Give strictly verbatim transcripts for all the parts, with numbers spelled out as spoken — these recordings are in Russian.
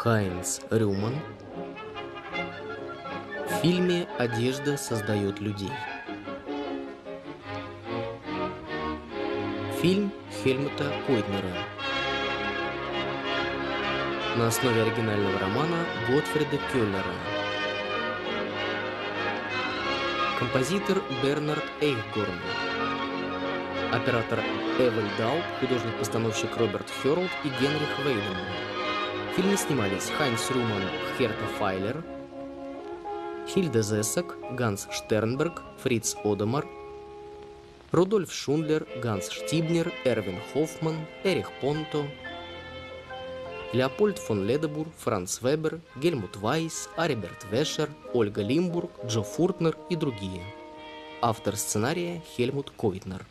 Хайнц Рюман в фильме «Одежда создает людей». Фильм Хельмута Койднера на основе оригинального романа Готфрида Кёллера. Композитор Бернард Эйхгорн. Оператор Эвель Дауб, художник-постановщик Роберт Хёрлд и Генрих Вейдеман. В фильме снимались Хайнц Рюман, Херта Файлер, Хильда Зессек, Ганс Штернберг, Фриц Одемар, Рудольф Шундлер, Ганс Штибнер, Эрвин Хоффман, Эрих Понто, Леопольд фон Ледебур, Франц Вебер, Гельмут Вайс, Ариберт Вешер, Ольга Лимбург, Джо Фуртнер и другие. Автор сценария Хельмут Койднер.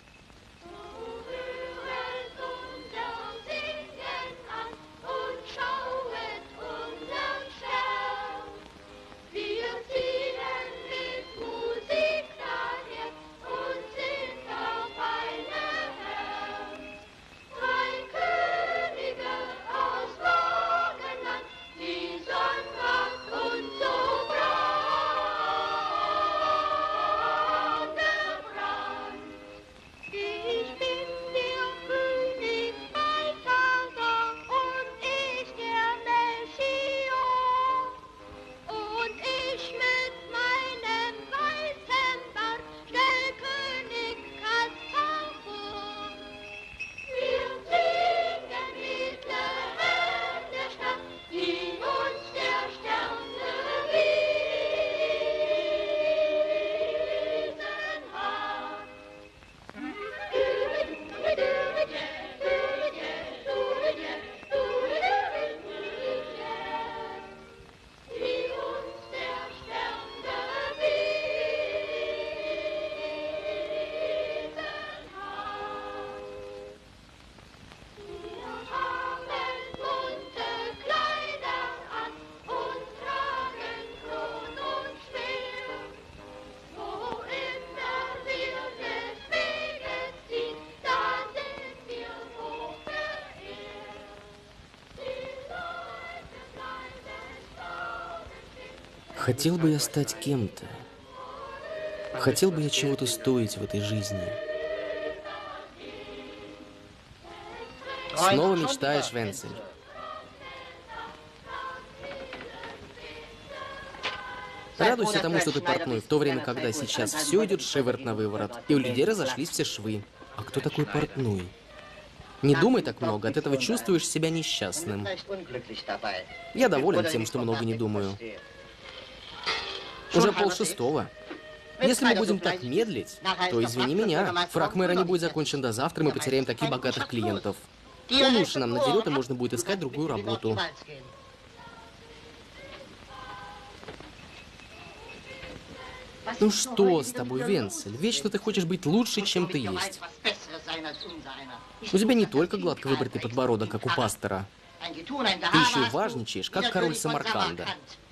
Хотел бы я стать кем-то. Хотел бы я чего-то стоить в этой жизни. Снова мечтаешь, Венцель? Радуйся тому, что ты портной, в то время, когда сейчас все идет шиворот на выворот, и у людей разошлись все швы. А кто такой портной? Не думай так много, от этого чувствуешь себя несчастным. Я доволен тем, что много не думаю. Уже полшестого. Если мы будем так медлить, то извини меня, фрак мэра не будет закончен до завтра, мы потеряем таких богатых клиентов. Он уши нам надерет, и можно будет искать другую работу. Ну что с тобой, Венцель? Вечно ты хочешь быть лучше, чем ты есть. У тебя не только гладко выбритый подбородок, как у пастора. Ты еще и важничаешь, как король Самарканда.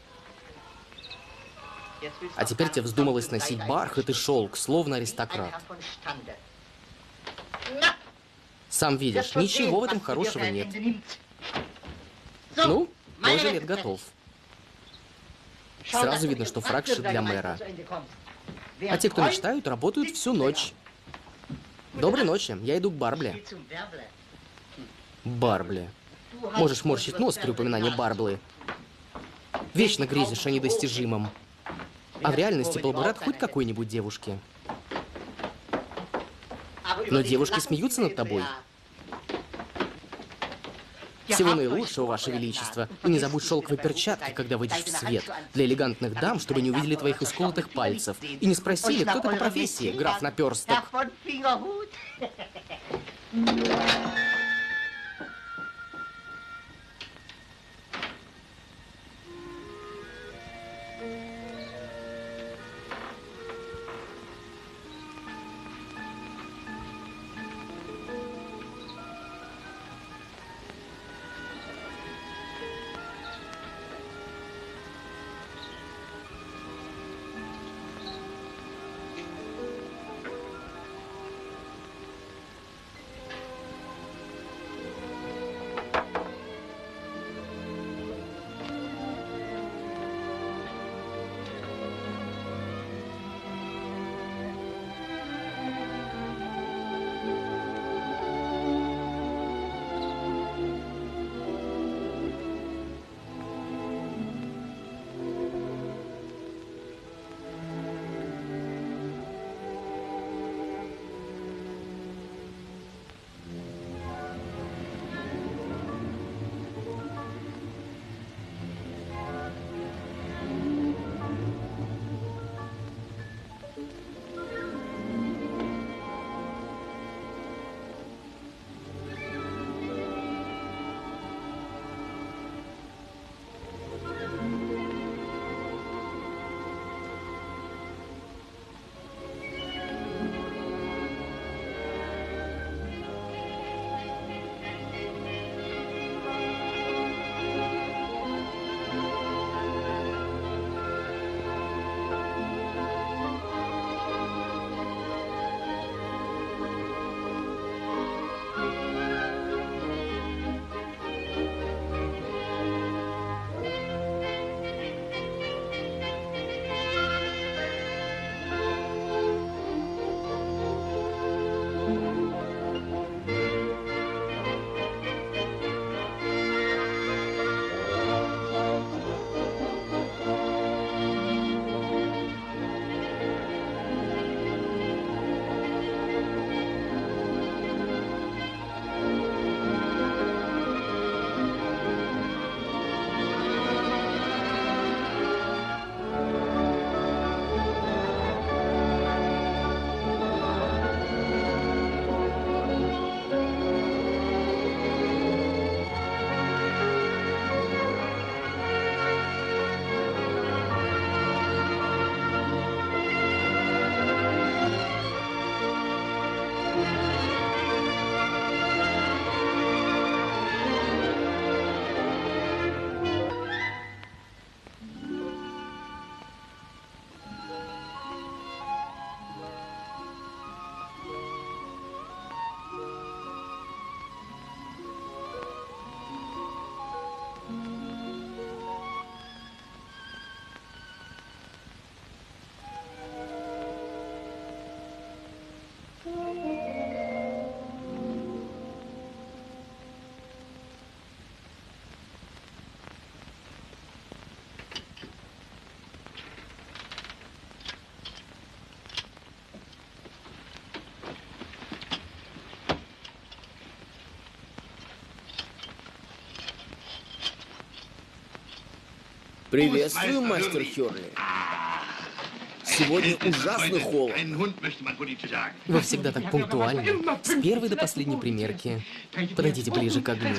А теперь тебе вздумалось носить бархат и шелк, словно аристократ. Сам видишь, ничего в этом хорошего нет. Ну, мой жилет готов. Сразу видно, что фрак шит для мэра. А те, кто мечтают, работают всю ночь. Доброй ночи, я иду к Барбле. Барбле. Можешь морщить нос при упоминании Барблы. Вечно грезишь о недостижимом. А в реальности был бы рад хоть какой-нибудь девушке. Но девушки смеются над тобой. Всего наилучшего, Ваше Величество. И не забудь шелковые перчатки, когда выйдешь в свет. Для элегантных дам, чтобы не увидели твоих исколотых пальцев. И не спросили, кто ты по профессии, граф Наперсток. Приветствую, мастер Хёрли. Сегодня ужасно холодно. Вы всегда так пунктуальны. С первой до последней примерки. Подойдите ближе к огню.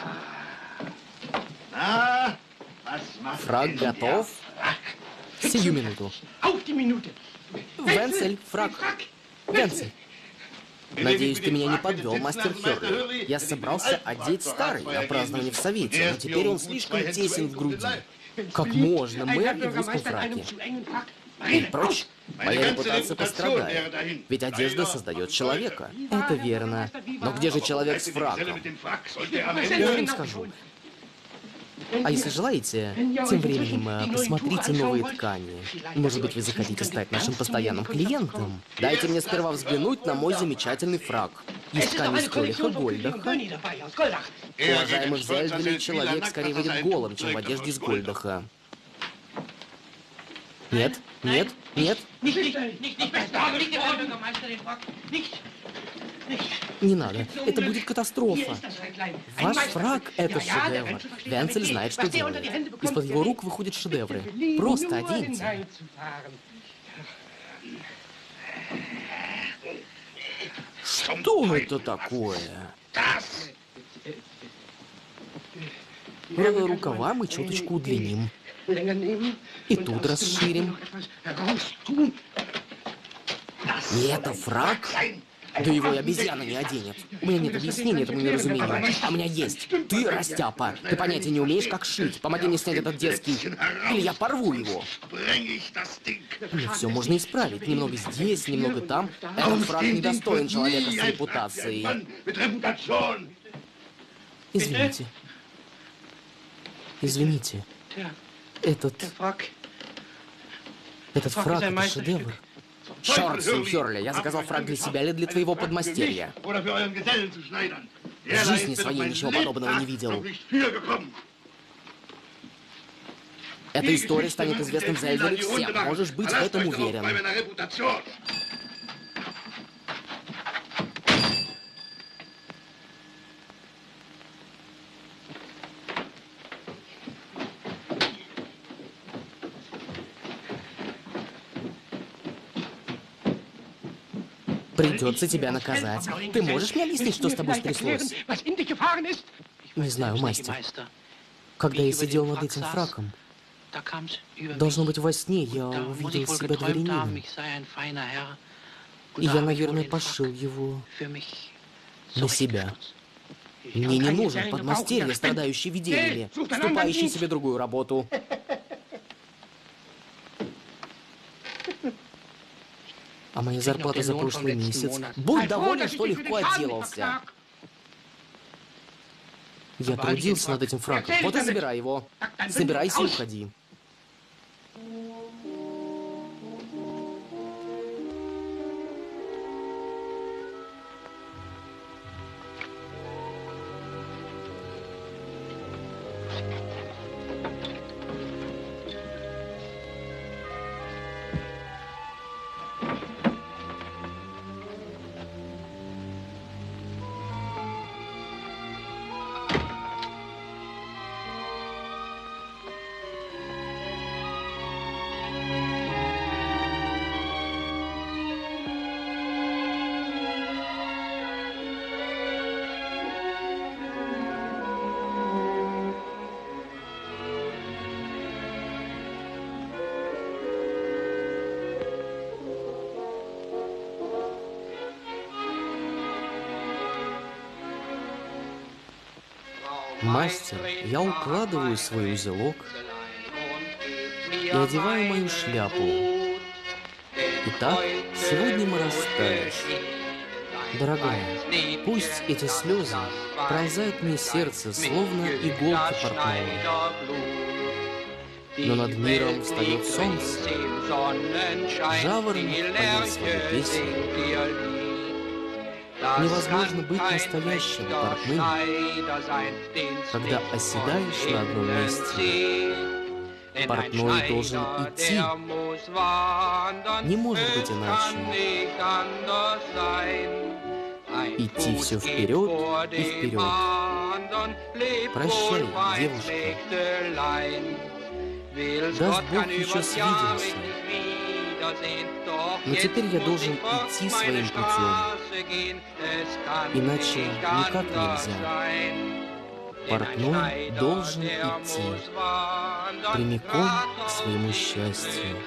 Фраг готов? Сию минуту. Венцель, фраг. Венцель. Надеюсь, ты меня не подвел, мастер Хёрли. Я собрался одеть старый на празднование в Совете, но теперь он слишком тесен в груди. Как можно, мэр и в узком фраке. И прочь, моя репутация пострадает. Ведь одежда создает человека. Это верно. Но где же человек с фраком? Я вам скажу. А если желаете, тем временем э, посмотрите новые ткани. Может быть, вы захотите стать нашим постоянным клиентом? Дайте мне сперва взглянуть на мой замечательный фрак. Из ткани из Колиха Гольдаха. Уважаемый, в Зельдвилле человек скорее выйдет голым, чем в одежде из Гольдаха. Нет, нет, нет. Не надо, это будет катастрофа. Ваш фрак — это шедевр. Венцель знает, что делает. Из-под его рук выходят шедевры. Просто оденьте. Что это такое? Рукава мы чуточку удлиним. И тут расширим. И это фрак? Да его и обезьяна не оденет. У меня нет объяснения этому неразумению. А у меня есть. Ты, растяпа, ты понятия не умеешь, как шить. Помоги мне снять этот детский... Или я порву его. Но все можно исправить. Немного здесь, немного там. Этот фрак недостоин человека с репутацией. Извините. Извините. Этот... Этот фрак — это шедевр. Черт, Хёрли, я заказал фрак для себя или для твоего подмастерья? В жизни своей ничего подобного не видел. Эта история станет известна в Зельдвилле всем. Можешь быть в этом уверен. Придется тебя наказать. Ты можешь мне объяснить, что с тобой стряслось? Не знаю, мастер. Когда я сидел над этим фраком, должно быть, во сне я увидел себя дворянином. И я, наверное, пошил его на себя. Мне не нужен подмастерье, страдающий видениями, ступающий себе другую работу. А моя зарплата за прошлый месяц... Будь доволен, что легко отделался. Я трудился над этим фраком. Вот и забирай его. Собирайся и уходи. Мастер, я укладываю свой узелок и одеваю мою шляпу. Итак, сегодня мы расстались. Дорогая, пусть эти слезы пронзают мне сердце, словно иголки портного. Но над миром встает солнце, жаворонок поет свою песню. Невозможно быть настоящим портным, когда оседаешь на одном месте. Портной должен идти. Не может быть иначе. Идти все вперед и вперед. Прощай, девушка. Даст Бог, еще свидимся. Но теперь я должен идти своим путем. Иначе никак нельзя. Портной должен идти прямиком к своему счастью.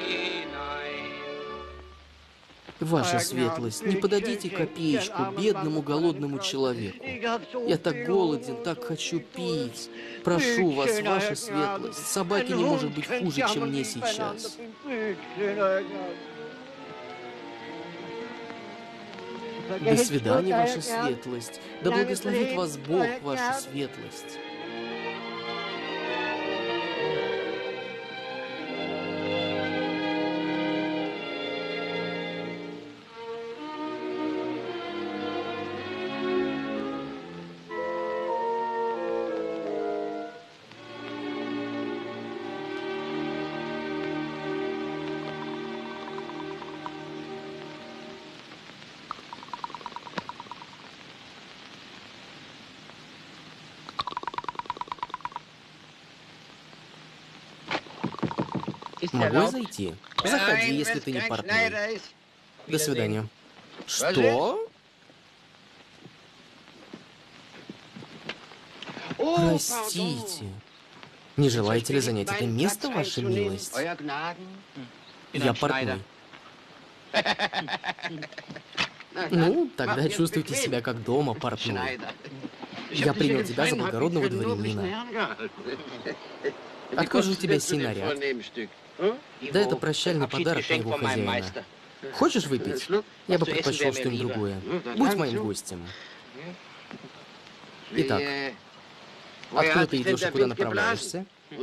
Ваша светлость, не подадите копеечку бедному голодному человеку. Я так голоден, так хочу пить. Прошу вас, ваша светлость, собаке не может быть хуже, чем мне сейчас. До свидания, ваша светлость. Да благословит вас Бог, ваша светлость. Могу я зайти? Заходи, если ты не портной. До свидания. Что? Простите. Не желаете ли занять это место, ваша милость? Я портной. Ну, тогда чувствуйте себя как дома, портной. Я принял тебя за благородного дворянина. Откуда же у тебя сей наряд? Да это прощальный подарок моего хозяина. Хочешь выпить? Я бы предпочел что-нибудь другое. Будь моим гостем. Итак, откуда ты идешь и куда направляешься?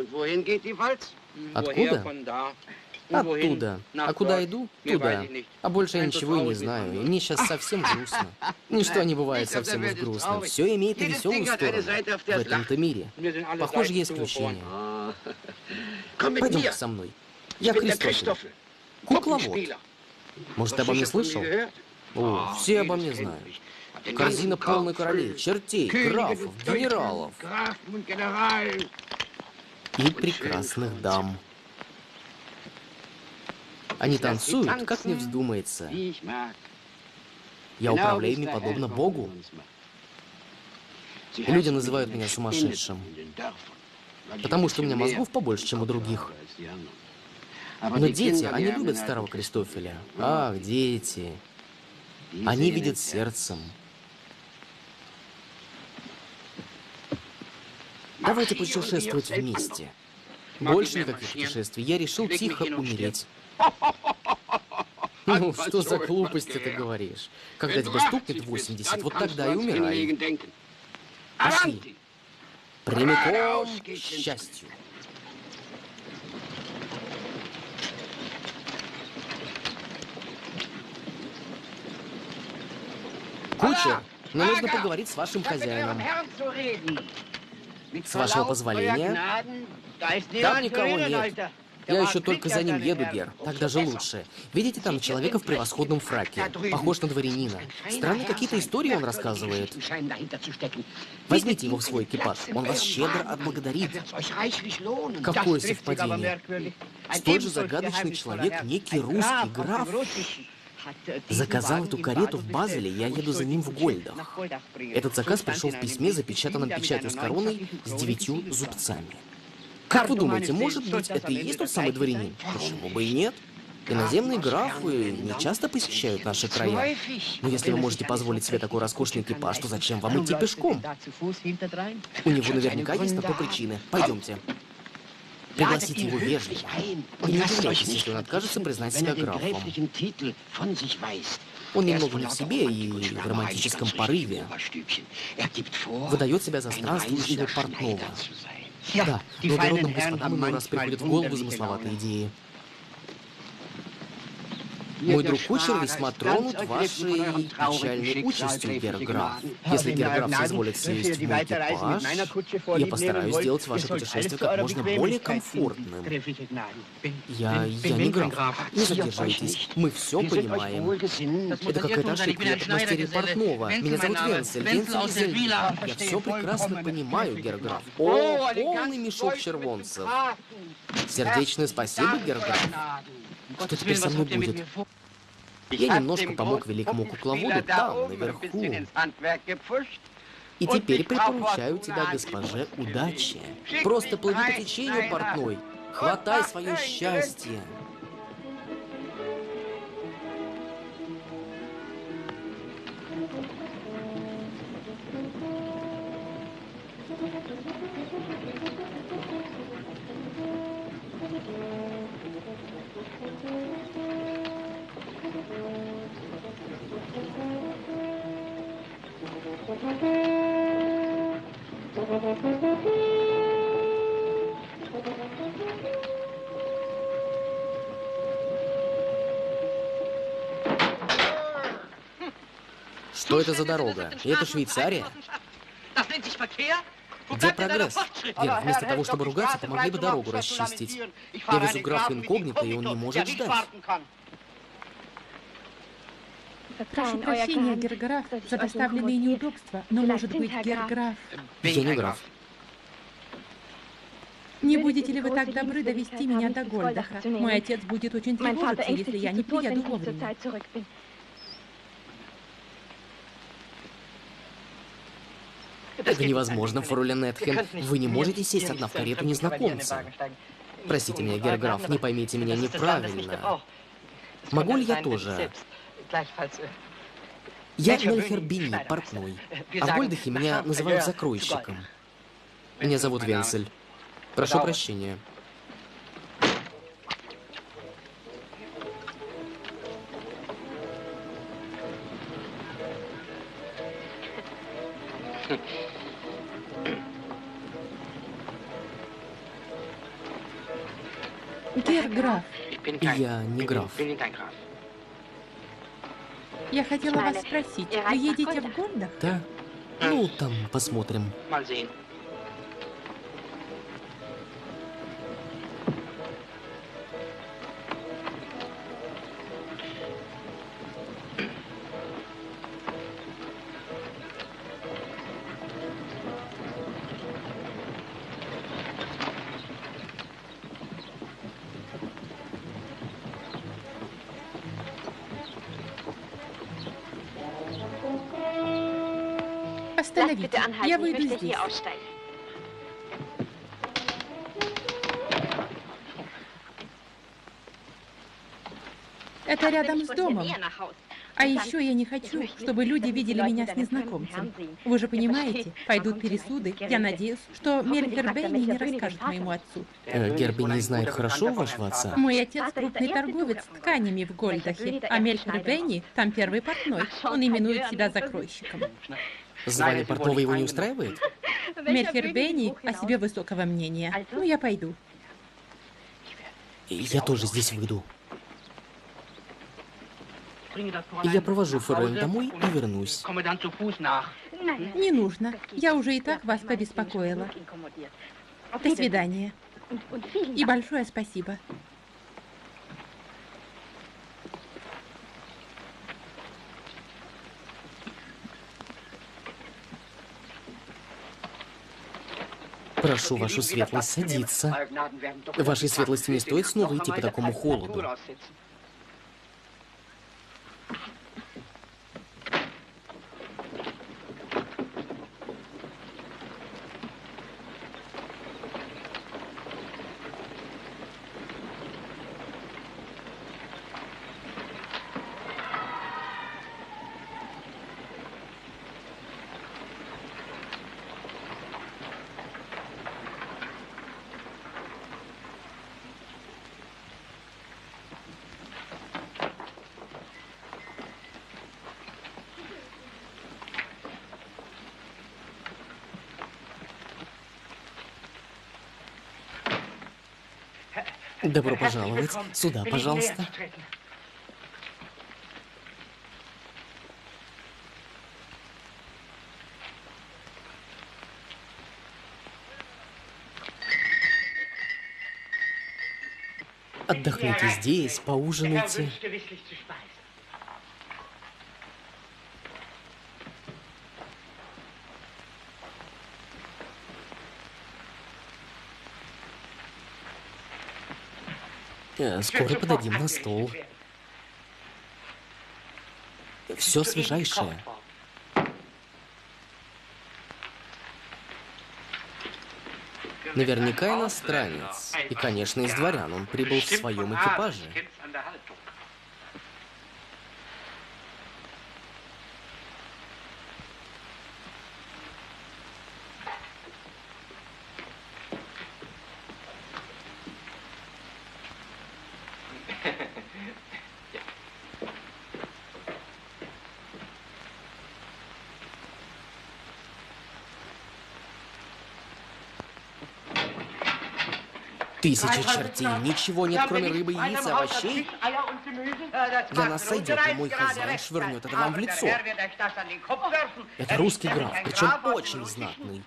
Откуда? Оттуда. А куда иду? Туда. А больше я ничего и не знаю. И мне сейчас совсем грустно. Ничто не бывает совсем уж грустно. Все имеет и веселую сторону в этом-то мире. Похоже, есть исключение. Пойдем со мной. Я Христофель. Кукловод. Может, ты обо мне слышал? О, все обо мне знают. Корзина полной королей, чертей, графов, генералов и прекрасных дам. Они танцуют, как мне вздумается. Я управляю ими подобно Богу. Люди называют меня сумасшедшим, потому что у меня мозгов побольше, чем у других. Но дети, они любят старого Христофеля. Ах, дети. Они видят сердцем. Давайте путешествовать вместе. Больше никаких путешествий. Я решил тихо умереть. Ну, что за глупости ты говоришь? Когда тебе стукнет восемьдесят, вот тогда и умирай. Пошли. Прямиком к счастью. Кучер, мне нужно поговорить с вашим хозяином. С вашего позволения? Там никого нет. Я еще только за ним еду, Гер. Так даже лучше. Видите там человека в превосходном фраке? Похож на дворянина. Странные какие-то истории он рассказывает. Возьмите его в свой экипаж. Он вас щедро отблагодарит. Какое совпадение. Столь же загадочный человек, некий русский граф, заказал эту карету в Базеле, я еду за ним в Гольдах. Этот заказ пришел в письме, запечатанном печатью с короной с девятью зубцами. Как вы думаете, может быть, это и есть тот самый дворянин? Почему бы и нет? Иноземные графы не часто посещают наши края. Но если вы можете позволить себе такой роскошный экипаж, то зачем вам идти пешком? У него наверняка есть на то причины. Пойдемте. Пригласите его вежливо. И не удивляйтесь, если он откажется признать себя графом. Он немного не в себе и в романтическом порыве. Выдает себя за странствующего портного. Да, благородным господам иной раз приходят в голову замысловатые идеи. Мой друг кучер весьма тронут вашей печальной участью, герр-граф. Если герр-граф соизволит сесть в мой экипаж, я постараюсь сделать ваше путешествие как можно более комфортным. Я... я не граф. Не задержайтесь. Мы все понимаем. Это какая-то ошибка. Я в мастере портного. Меня зовут Венцель. Венцель из Эльвира. Я все прекрасно понимаю, герр-граф. О, полный мешок червонцев. Сердечное спасибо, герр-граф. Что теперь со мной будет? Я немножко помог великому кукловоду там, наверху. И теперь припоручаю тебя госпоже удачи. Просто плыви по течению, портной. Хватай свое счастье. Что это за дорога? И это Швейцария? Где прогресс? Вера, вместо того, чтобы ругаться, помогли бы дорогу расчистить. Я везу графа инкогнито, и он не может ждать. Прошу прощения, герр-граф, за доставленные неудобства, но, может быть, герр-граф... Я не граф. Не будете ли вы так добры довести меня до Гольдаха? Мой отец будет очень тревожиться, если я не приеду вовремя. Это невозможно, фролен Этхен. Вы не можете сесть одна в карету незнакомца. Простите меня, герр-граф, не поймите меня неправильно. Могу ли я тоже? Я Мельхиор Бени, портной. А в Гольдахе меня называют закройщиком. Меня зовут Венцель. Прошу прощения. Герр-граф. Я не граф. Я хотела вас спросить, вы едете в Гольдах? Да? Ну, там посмотрим. Остановите, я выйду здесь. Это рядом с домом. А еще я не хочу, чтобы люди видели меня с незнакомцем. Вы же понимаете, пойдут пересуды. Я надеюсь, что Мельхиор Бени не расскажет моему отцу. Э, Герр Бени знает хорошо вашего отца? Мой отец крупный торговец тканями в Гольдахе, а Мельхиор Бени там первый портной. Он именует себя закройщиком. Звание портного его не устраивает? Мельхиор Бени о себе высокого мнения. Ну, я пойду. Я тоже здесь выйду. Я провожу фролен домой и вернусь. Не нужно. Я уже и так вас побеспокоила. До свидания. И большое спасибо. Прошу вашу светлость садиться. Вашей светлости не стоит снова идти по такому холоду. Добро пожаловать. Сюда, пожалуйста. Отдохните здесь, поужинайте. Э, Скоро подадим на стол. Все свежайшее. Наверняка иностранец. И, конечно, из дворян. Он прибыл в своем экипаже. Тысячи чертей. Ничего нет, кроме рыбы, яиц и овощей. Для нас сойдет, но мой хозяин швырнет это вам в лицо. Это русский граф, причем очень знатный.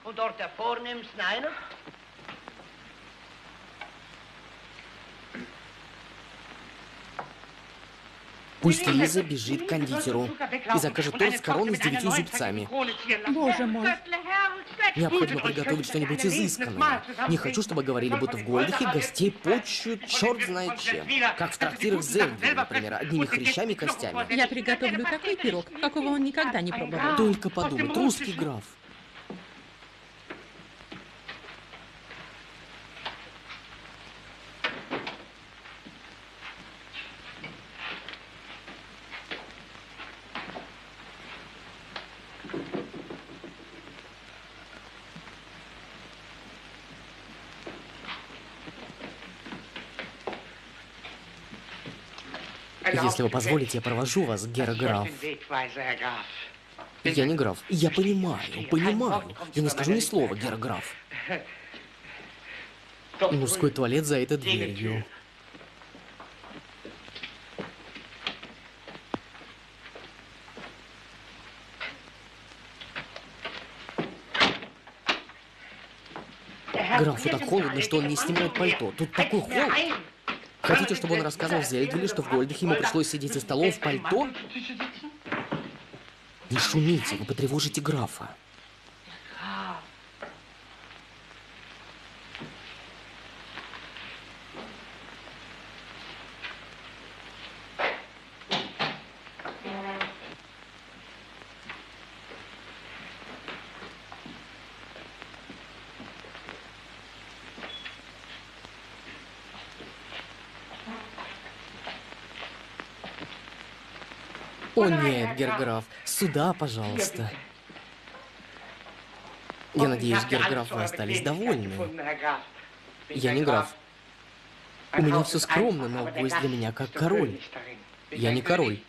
Пусть Лиза бежит к кондитеру и закажет торт с короной с девятью зубцами. Боже мой. Необходимо приготовить что-нибудь изысканное. Не хочу, чтобы говорили, будто в Гольдахе гостей почуют черт знает чем. Как в трактирах Зельвия, например, одними хрящами и костями. Я приготовлю такой пирог, какого он никогда не пробовал. Только подумать, русский граф. Если вы позволите, я провожу вас, герр граф. Я не граф. Я понимаю, понимаю. Я не скажу ни слова, герр граф. Мужской туалет за этой дверью. Графу так холодно, что он не снимает пальто. Тут такой холод. Хотите, чтобы он рассказывал Зельдвиле, что в Гольдахе ему пришлось сидеть за столом в пальто? Не шумите, вы потревожите графа. О нет, герр граф, сюда, пожалуйста. Я надеюсь, герр граф, вы остались довольны. Я не граф. У меня все скромно, но гость для меня как король. Я не король.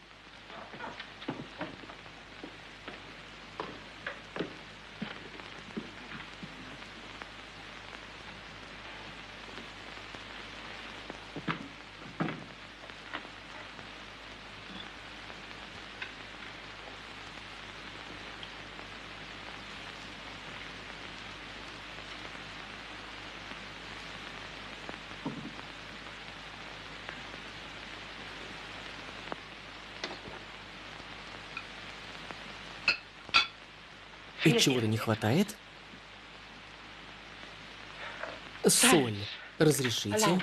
И чего-то не хватает? Соль. Разрешите?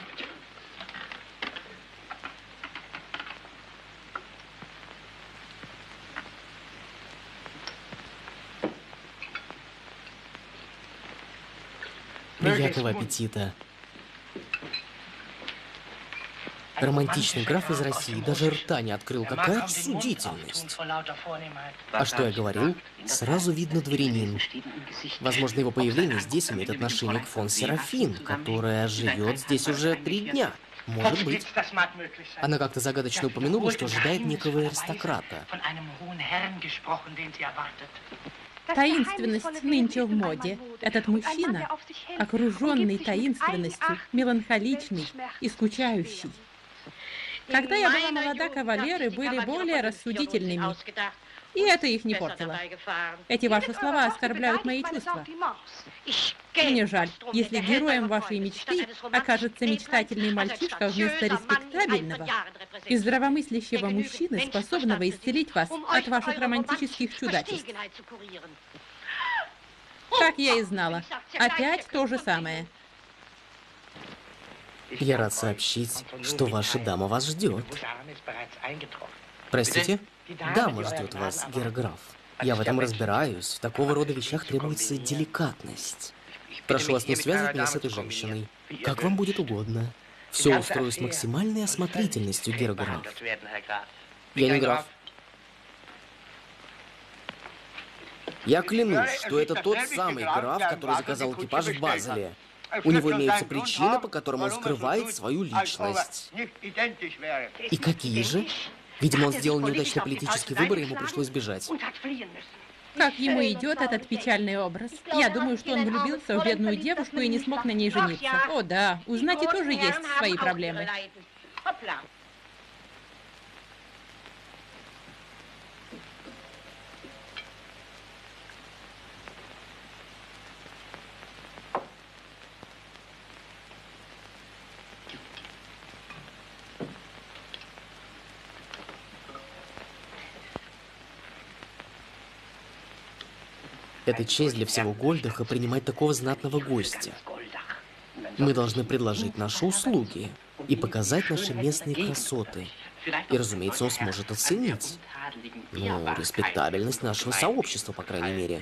Приятного аппетита. Романтичный граф из России даже рта не открыл. Какая обсудительность. А что я говорил? Сразу видно дворянин. Возможно, его появление здесь имеет отношение к фон Серафин, которая живет здесь уже три дня. Может быть. Она как-то загадочно упомянула, что ожидает некого аристократа. Таинственность нынче в моде. Этот мужчина, окруженный таинственностью, меланхоличный и скучающий. Когда я была молода, кавалеры были более рассудительными. И это их не портило. Эти ваши слова оскорбляют мои чувства. Мне жаль, если героем вашей мечты окажется мечтательный мальчишка вместо респектабельного и здравомыслящего мужчины, способного исцелить вас от ваших романтических чудачеств. Как я и знала. Опять то же самое. Я рад сообщить, что ваша дама вас ждет. Простите? Дама ждет вас, герр-граф. Я в этом разбираюсь. В такого рода вещах требуется деликатность. Прошу вас не связывать меня с этой женщиной. Как вам будет угодно. Все устрою с максимальной осмотрительностью, герр-граф. Я не граф. Я клянусь, что это тот самый граф, который заказал экипаж в Базеле. У него имеются причины, по которым он скрывает свою личность. И какие же? Видимо, он сделал неудачный политический выбор, и ему пришлось бежать. Как ему идет этот печальный образ? Я думаю, что он влюбился в бедную девушку и не смог на ней жениться. О да, у знати тоже есть свои проблемы. Это честь для всего Гольдаха принимать такого знатного гостя. Мы должны предложить наши услуги и показать наши местные красоты. И, разумеется, он сможет оценить, ну, респектабельность нашего сообщества, по крайней мере.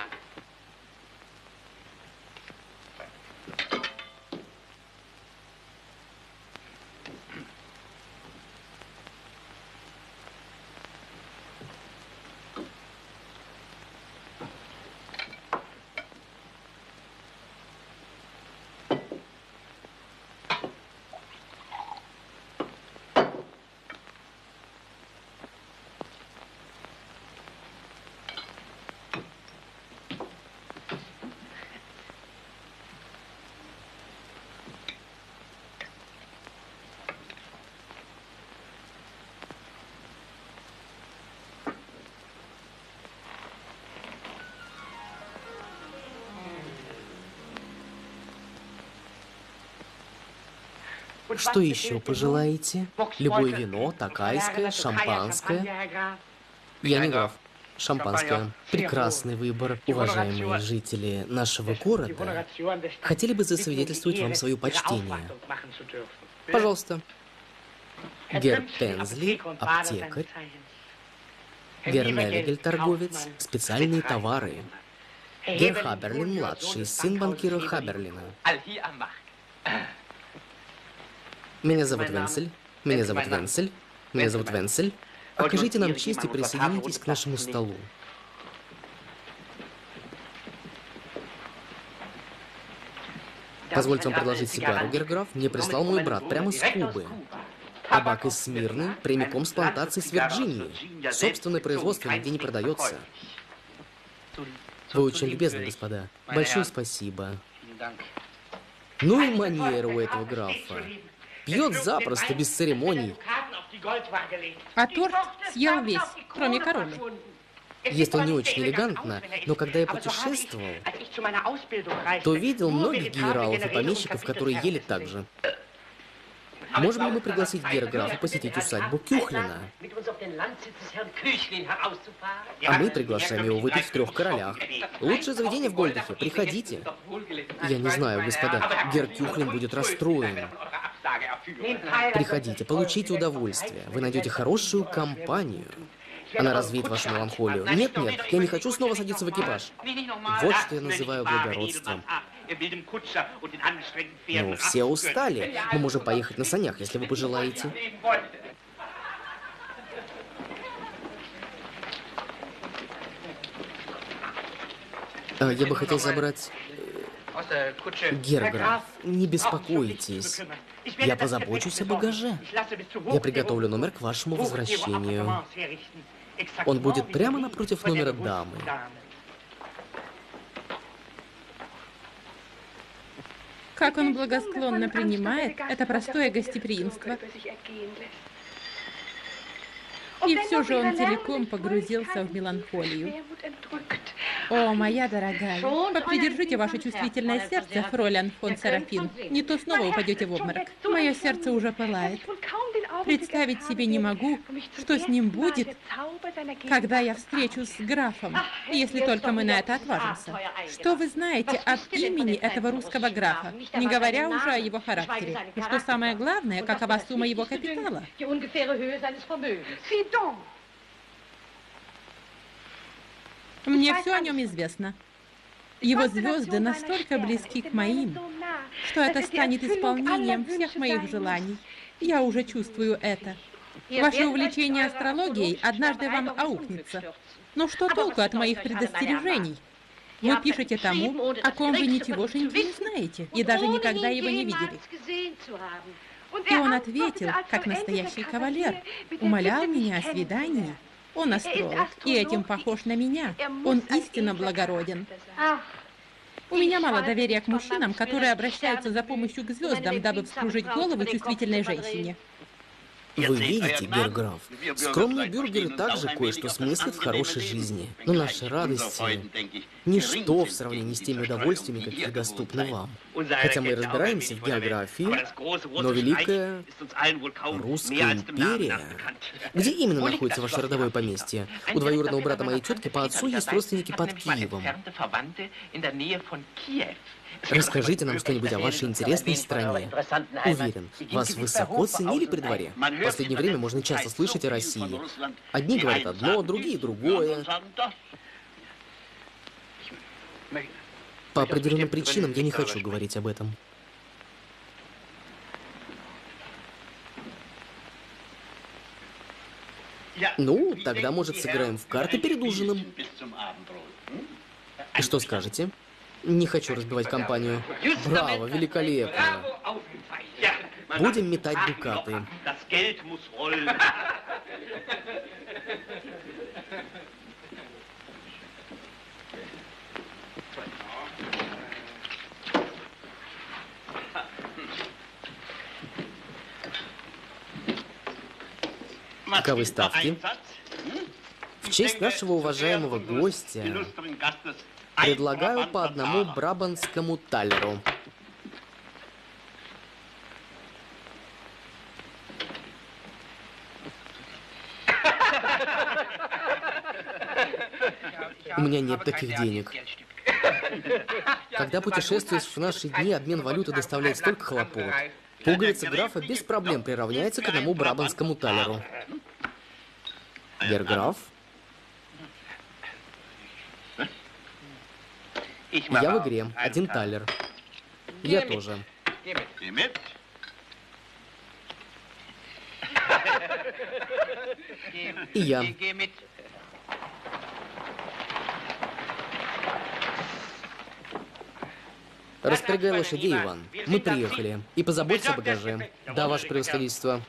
Что еще пожелаете? Любое вино, такайское, шампанское. Я не граф. Шампанское. Прекрасный выбор, уважаемые жители нашего города. Хотели бы засвидетельствовать вам свое почтение. Пожалуйста. Герр Пензли, аптекарь. Герр Невигель, торговец, специальные товары. Герр Хаберлин-младший, сын банкира Хаберлина. Меня зовут Венцель. Меня зовут Венцель. Меня зовут Венцель. Окажите нам честь и присоединитесь к нашему столу. Позвольте вам предложить сигару, герр-граф. Мне прислал мой брат прямо с Кубы. Табак из Смирны, прямиком с плантации с Вирджинии. Собственное производство нигде не продается. Вы очень любезны, господа. Большое спасибо. Ну и манера у этого графа. Пьет запросто, без церемоний. А торт съел весь, кроме короны. Ест он не очень элегантно, но когда я путешествовал, то видел многих генералов и помещиков, которые ели так же. Можем ли мы пригласить герр-графа посетить усадьбу Кюхлина? А мы приглашаем его выпить в Трех Королях. Лучшее заведение в Гольдахе. Приходите. Я не знаю, господа, герр Кюхлин будет расстроен. Приходите, получите удовольствие. Вы найдете хорошую компанию. Она развеет вашу меланхолию. Нет, нет, я не хочу снова садиться в экипаж. Вот что я называю благородством. Ну, все устали. Мы можем поехать на санях, если вы пожелаете. А, я бы хотел забрать... Герр-граф, не беспокойтесь. Я позабочусь о багаже. Я приготовлю номер к вашему возвращению. Он будет прямо напротив номера дамы. Как он благосклонно принимает это простое гостеприимство. И все же он целиком погрузился в меланхолию. О, моя дорогая, попридержите ваше чувствительное сердце, фройлен фон Серафин. Не то снова упадете в обморок. Мое сердце уже пылает. Представить себе не могу, что с ним будет, когда я встречусь с графом, если только мы на это отважимся. Что вы знаете об имени этого русского графа, не говоря уже о его характере? И что самое главное, какова сумма его капитала? Мне все о нем известно. Его звезды настолько близки к моим, что это станет исполнением всех моих желаний. Я уже чувствую это. Ваше увлечение астрологией однажды вам аукнется. Но что толку от моих предостережений? Вы пишете тому, о ком вы ничегошеньки не знаете, и даже никогда его не видели. И он ответил, как настоящий кавалер, умолял меня о свидании. Он астролог, и этим похож на меня. Он истинно благороден. У меня мало доверия к мужчинам, которые обращаются за помощью к звездам, дабы вскружить голову чувствительной женщине. Вы видите, гер-граф, скромные бюргеры также кое-что смыслят в хорошей жизни. Но наши радости — ничто в сравнении с теми удовольствиями, какие доступны вам. Хотя мы и разбираемся в географии, но Великая Русская империя... Где именно находится ваше родовое поместье? У двоюродного брата моей тетки по отцу есть родственники под Киевом. Расскажите нам что-нибудь о вашей интересной стране. Уверен, вас высоко ценили при дворе. В последнее время можно часто слышать о России. Одни говорят одно, другие другое. По определенным причинам я не хочу говорить об этом. Ну, тогда, может, сыграем в карты перед ужином. И что скажете? Не хочу разбивать компанию. Браво, великолепно. Будем метать дукаты. Каковы ставки? В честь нашего уважаемого гостя предлагаю по одному брабанскому талеру. У меня нет таких денег. Когда путешествуешь в наши дни, обмен валюты доставляет столько хлопот. Пуговица графа без проблем приравняется к одному брабанскому талеру. Гер-граф? Я в игре. Один талер. Я тоже. И я. Распрягай лошадей, Иван. Мы приехали. И позаботься о багаже. Да, ваше превосходительство.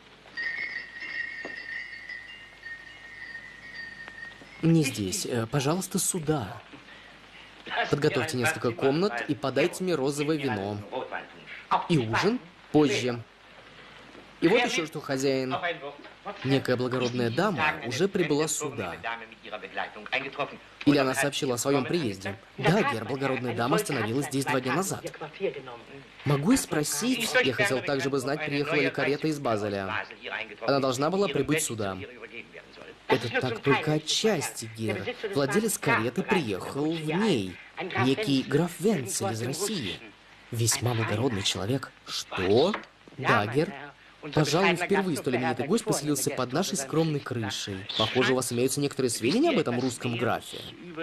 Не здесь. Пожалуйста, сюда. Подготовьте несколько комнат и подайте мне розовое вино. И ужин позже. И вот еще что, хозяин. Некая благородная дама уже прибыла сюда. Или она сообщила о своем приезде. Да, гер, благородная дама остановилась здесь два дня назад. Могу я спросить? Я хотел также бы знать, приехала ли карета из Базеля. Она должна была прибыть сюда. Это так только отчасти, гер. Владелец кареты приехал в ней. Некий граф Венцель из России. Весьма благородный человек. Что? Да, гер. Пожалуй, впервые столь именитый гость поселился под нашей скромной крышей. Похоже, у вас имеются некоторые сведения об этом русском графе.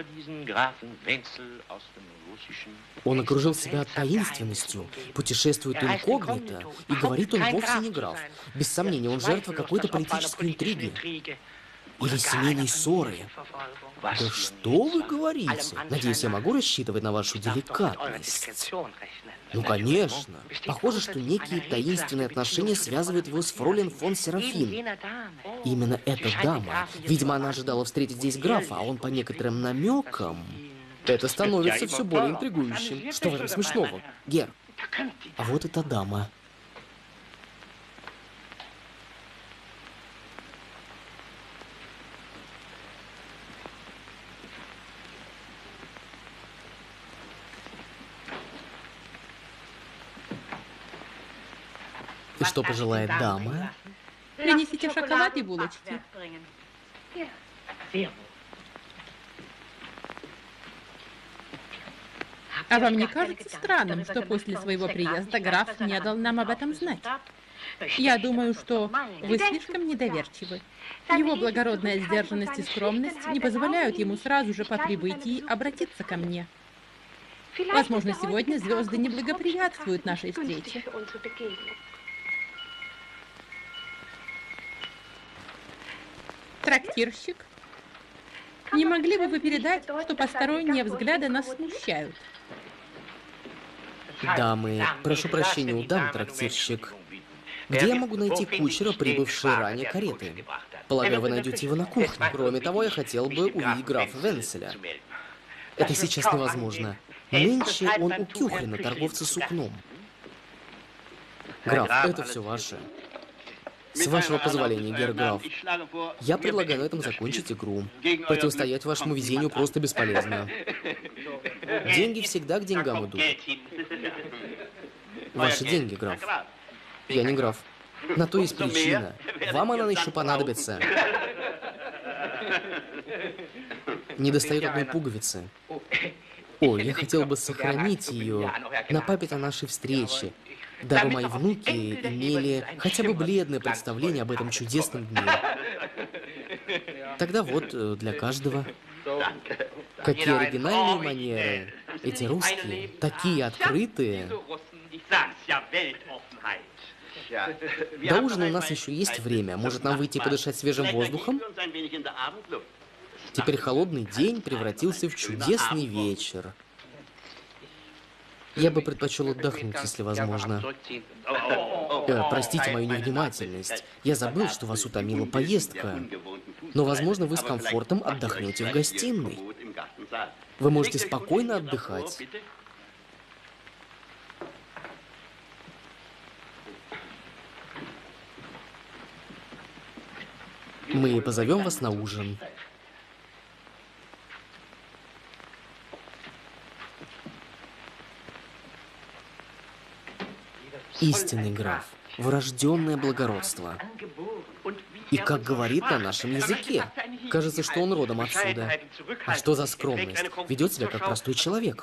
Он окружил себя таинственностью, путешествует инкогнито, и говорит, он вовсе не граф. Без сомнения, он жертва какой-то политической интриги. Или семейной ссоры. Да что вы говорите? Надеюсь, я могу рассчитывать на вашу деликатность. Ну, конечно. Похоже, что некие таинственные отношения связывают его с фройлен фон Серафин. Именно эта дама. Видимо, она ожидала встретить здесь графа, а он по некоторым намекам... Это становится все более интригующим. Что в этом смешного? Гер, а вот эта дама. И что пожелает дама? Принесите шоколад и булочки. А вам не кажется странным, что после своего приезда граф не дал нам об этом знать? Я думаю, что вы слишком недоверчивы. Его благородная сдержанность и скромность не позволяют ему сразу же по прибытии обратиться ко мне. Возможно, сегодня звезды не благоприятствуют нашей встрече. Трактирщик, не могли бы вы передать, что посторонние взгляды нас смущают? Дамы, прошу прощения у дам, трактирщик. Где я могу найти кучера, прибывшей ранее кареты? Полагаю, вы найдете его на кухне. Кроме того, я хотел бы увидеть графа Венселя. Это сейчас невозможно. Нынче он у Кюхрина, торговца сукном. Граф, это все ваше. С вашего позволения, герр-граф, я предлагаю на этом закончить игру. Противостоять вашему везению просто бесполезно. Деньги всегда к деньгам идут. Ваши деньги, граф. Я не граф. На то есть причина. Вам она еще понадобится. Не достает одной пуговицы. Ой, я хотел бы сохранить ее на память о нашей встрече, дабы мои внуки имели хотя бы бледное представление об этом чудесном дне. Тогда вот для каждого. Какие оригинальные манеры. Эти русские, такие открытые. До ужина у нас еще есть время. Может, нам выйти подышать свежим воздухом? Теперь холодный день превратился в чудесный вечер. Я бы предпочел отдохнуть, если возможно. Э, простите мою невнимательность. Я забыл, что вас утомила поездка. Но, возможно, вы с комфортом отдохнете в гостиной. Вы можете спокойно отдыхать. Мы позовем вас на ужин. Истинный граф, врожденное благородство. И как говорит на нашем языке. Кажется, что он родом отсюда. А что за скромность? Ведет себя как простой человек.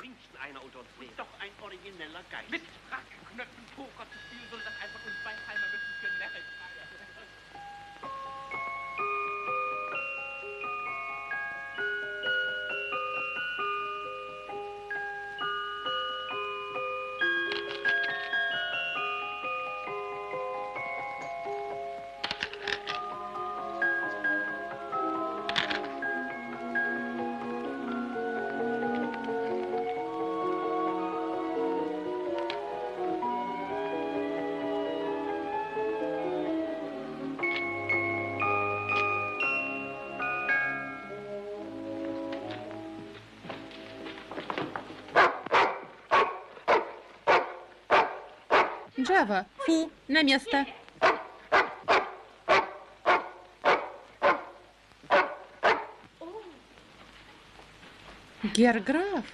Джава, фу, на место. Герр-граф,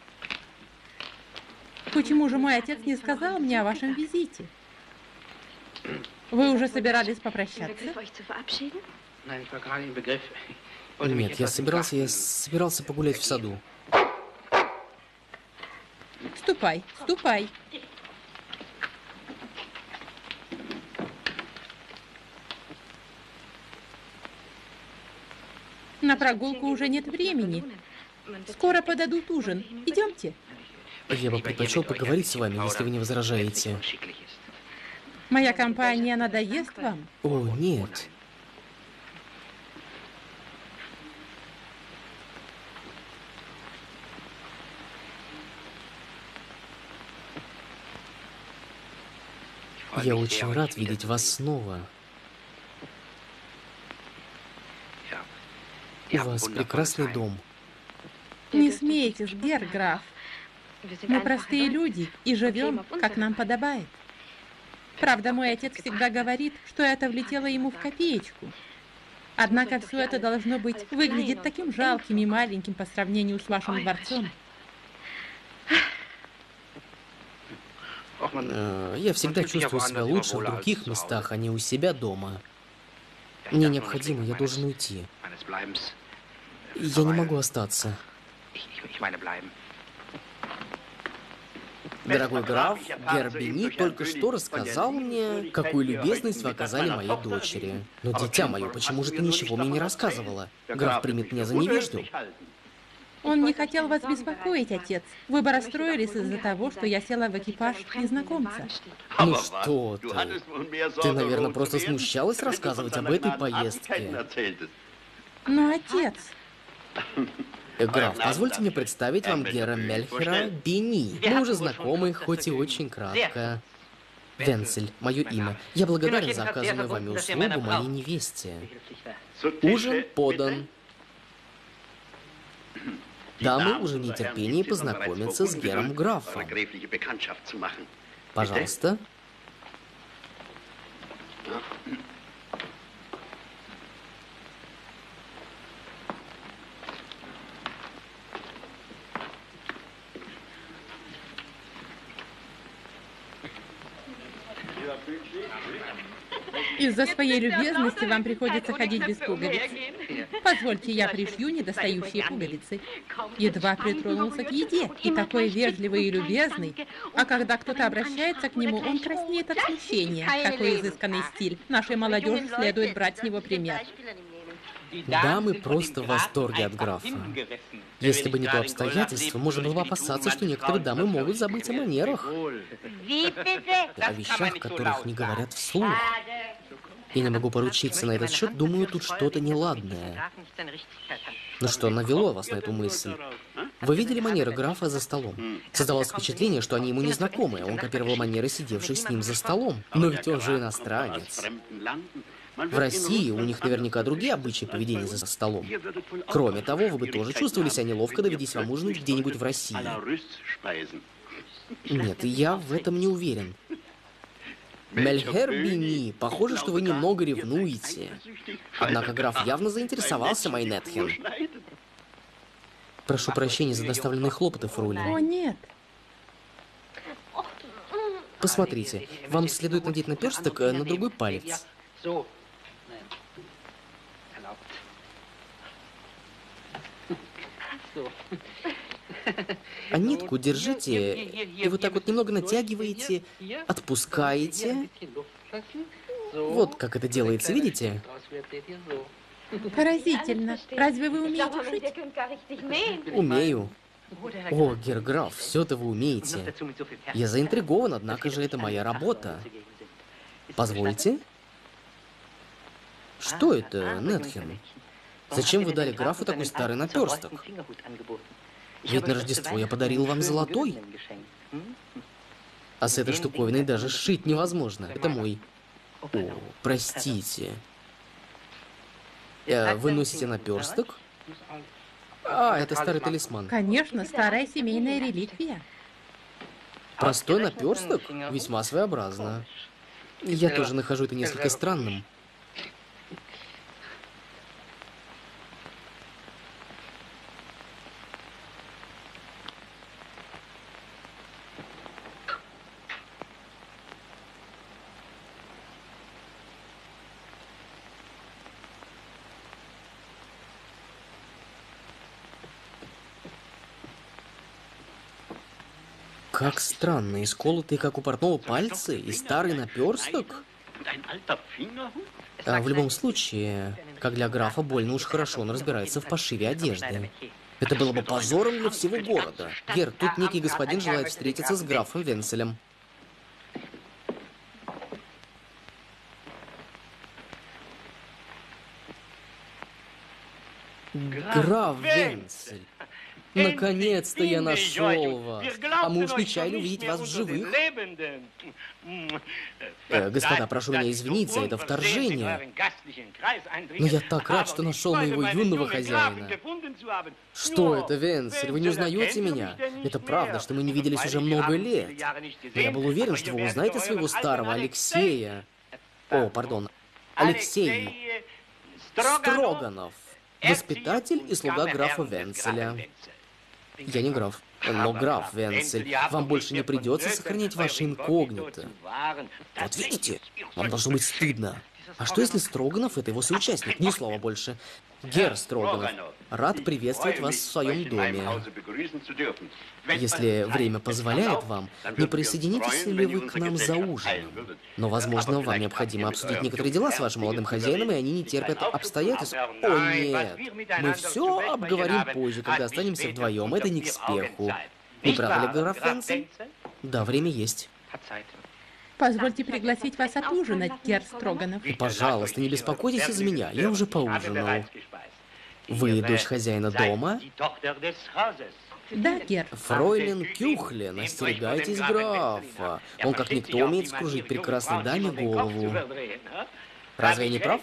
почему же мой отец не сказал мне о вашем визите? Вы уже собирались попрощаться? Нет, я собирался, я собирался погулять в саду. Ступай, ступай. На прогулку уже нет времени. Скоро подадут ужин. Идемте. Я бы предпочел поговорить с вами, если вы не возражаете. Моя компания надоест вам? О, нет. Я очень рад видеть вас снова. У вас прекрасный дом. Не смейтесь, герр-граф. Мы простые люди и живем, как нам подобает. Правда, мой отец всегда говорит, что это влетело ему в копеечку. Однако все это должно быть выглядит таким жалким и маленьким по сравнению с вашим дворцом. Э, Я всегда чувствую себя лучше в других местах, а не у себя дома. Мне необходимо, я должен уйти. Я не могу остаться. Дорогой граф, Гербини только что рассказал мне, какую любезность вы оказали моей дочери. Но, дитя мое, почему же ты ничего мне не рассказывала? Граф примет меня за невежду. Он не хотел вас беспокоить, отец. Вы бы расстроились из-за того, что я села в экипаж незнакомца. Ну что ты? Ты, наверное, просто смущалась рассказывать об этой поездке. Но, отец... Граф, позвольте мне представить вам Гера Мельхера Бини. Мы уже знакомы, хоть и очень кратко. Венцель, мое имя. Я благодарен за оказанную вами услугу моей невесте. Ужин подан. Дамы уже в нетерпении познакомиться с Гером Графом. Пожалуйста. Из-за своей любезности вам приходится ходить без пуговиц. Позвольте, я пришью недостающие пуговицы. Едва притронулся к еде, и такой вежливый и любезный. А когда кто-то обращается к нему, он краснеет от смущения. Какой изысканный стиль. Нашей молодежи следует брать с него пример. Дамы просто в восторге от графа. Если бы не то обстоятельство, можно было бы опасаться, что некоторые дамы могут забыть о манерах. О вещах, которых не говорят вслух. Я не могу поручиться на этот счет, думаю, тут что-то неладное. Ну что, навело вас на эту мысль? Вы видели манеры графа за столом? Создавалось впечатление, что они ему не знакомы. Он копировал манеры сидевших с ним за столом. Но ведь он же иностранец. В России у них наверняка другие обычаи поведения за столом. Кроме того, вы бы тоже чувствовали себя неловко, доведись вам ужинать где-нибудь в России. Нет, я в этом не уверен. Мельхер Бини, похоже, что вы немного ревнуете. Однако граф явно заинтересовался Майнетхен. Прошу прощения за доставленные хлопоты, фрулин. О, нет. Посмотрите, вам следует надеть наперсток на другой палец. А нитку держите, и вот так вот немного натягиваете, отпускаете. Вот как это делается, видите? Поразительно. Разве вы умеете шить? Умею. О, Герграф, все-то вы умеете. Я заинтригован, однако же это моя работа. Позвольте? Что это, Нетхен? Зачем вы дали графу такой старый наперсток? Ведь на Рождество я подарил вам золотой. А с этой штуковиной даже сшить невозможно. Это мой. О, простите. Э, вы носите наперсток? А, это старый талисман. Конечно, старая семейная реликвия. Простой наперсток? Весьма своеобразно. Я тоже нахожу это несколько странным. Как странно, исколотые, как у портного, пальцы и старый наперсток. А в любом случае, как для графа, больно уж хорошо он разбирается в пошиве одежды. Это было бы позором для всего города. Гер, тут некий господин желает встретиться с графом Венцелем. Граф Венцель. Наконец-то я нашел вас. А мы уж нечаянно увидеть вас в живых. Э, господа, прошу меня извинить за это вторжение. Но я так рад, что нашел моего юного хозяина. Что это, Венцель? Вы не узнаете меня? Это правда, что мы не виделись уже много лет. Но я был уверен, что вы узнаете своего старого Алексея. О, пардон, Алексей Строганов. Воспитатель и слуга графа Венцеля. Я не граф. Но, граф Венцель, вам больше не придется сохранять ваше инкогнито. Вот видите, вам должно быть стыдно. А что если Строганов — это его соучастник? Ни слова больше. Герр Строганов, рад приветствовать вас в своем доме. Если время позволяет вам, не присоединитесь ли вы к нам за ужином? Но, возможно, вам необходимо обсудить некоторые дела с вашим молодым хозяином, и они не терпят обстоятельств. О, нет, мы все обговорим позже, когда останемся вдвоем. Это не к спеху. Не правда ли, граф Венцель? Да, время есть. Позвольте пригласить вас отужинать, Герр Строганов. Пожалуйста, не беспокойтесь из-за меня, я уже поужинал. Вы дочь хозяина дома? Да, Герр. Фройлен Кюхлен, остерегайтесь графа. Он как никто умеет скружить прекрасной даме голову. Разве я не прав?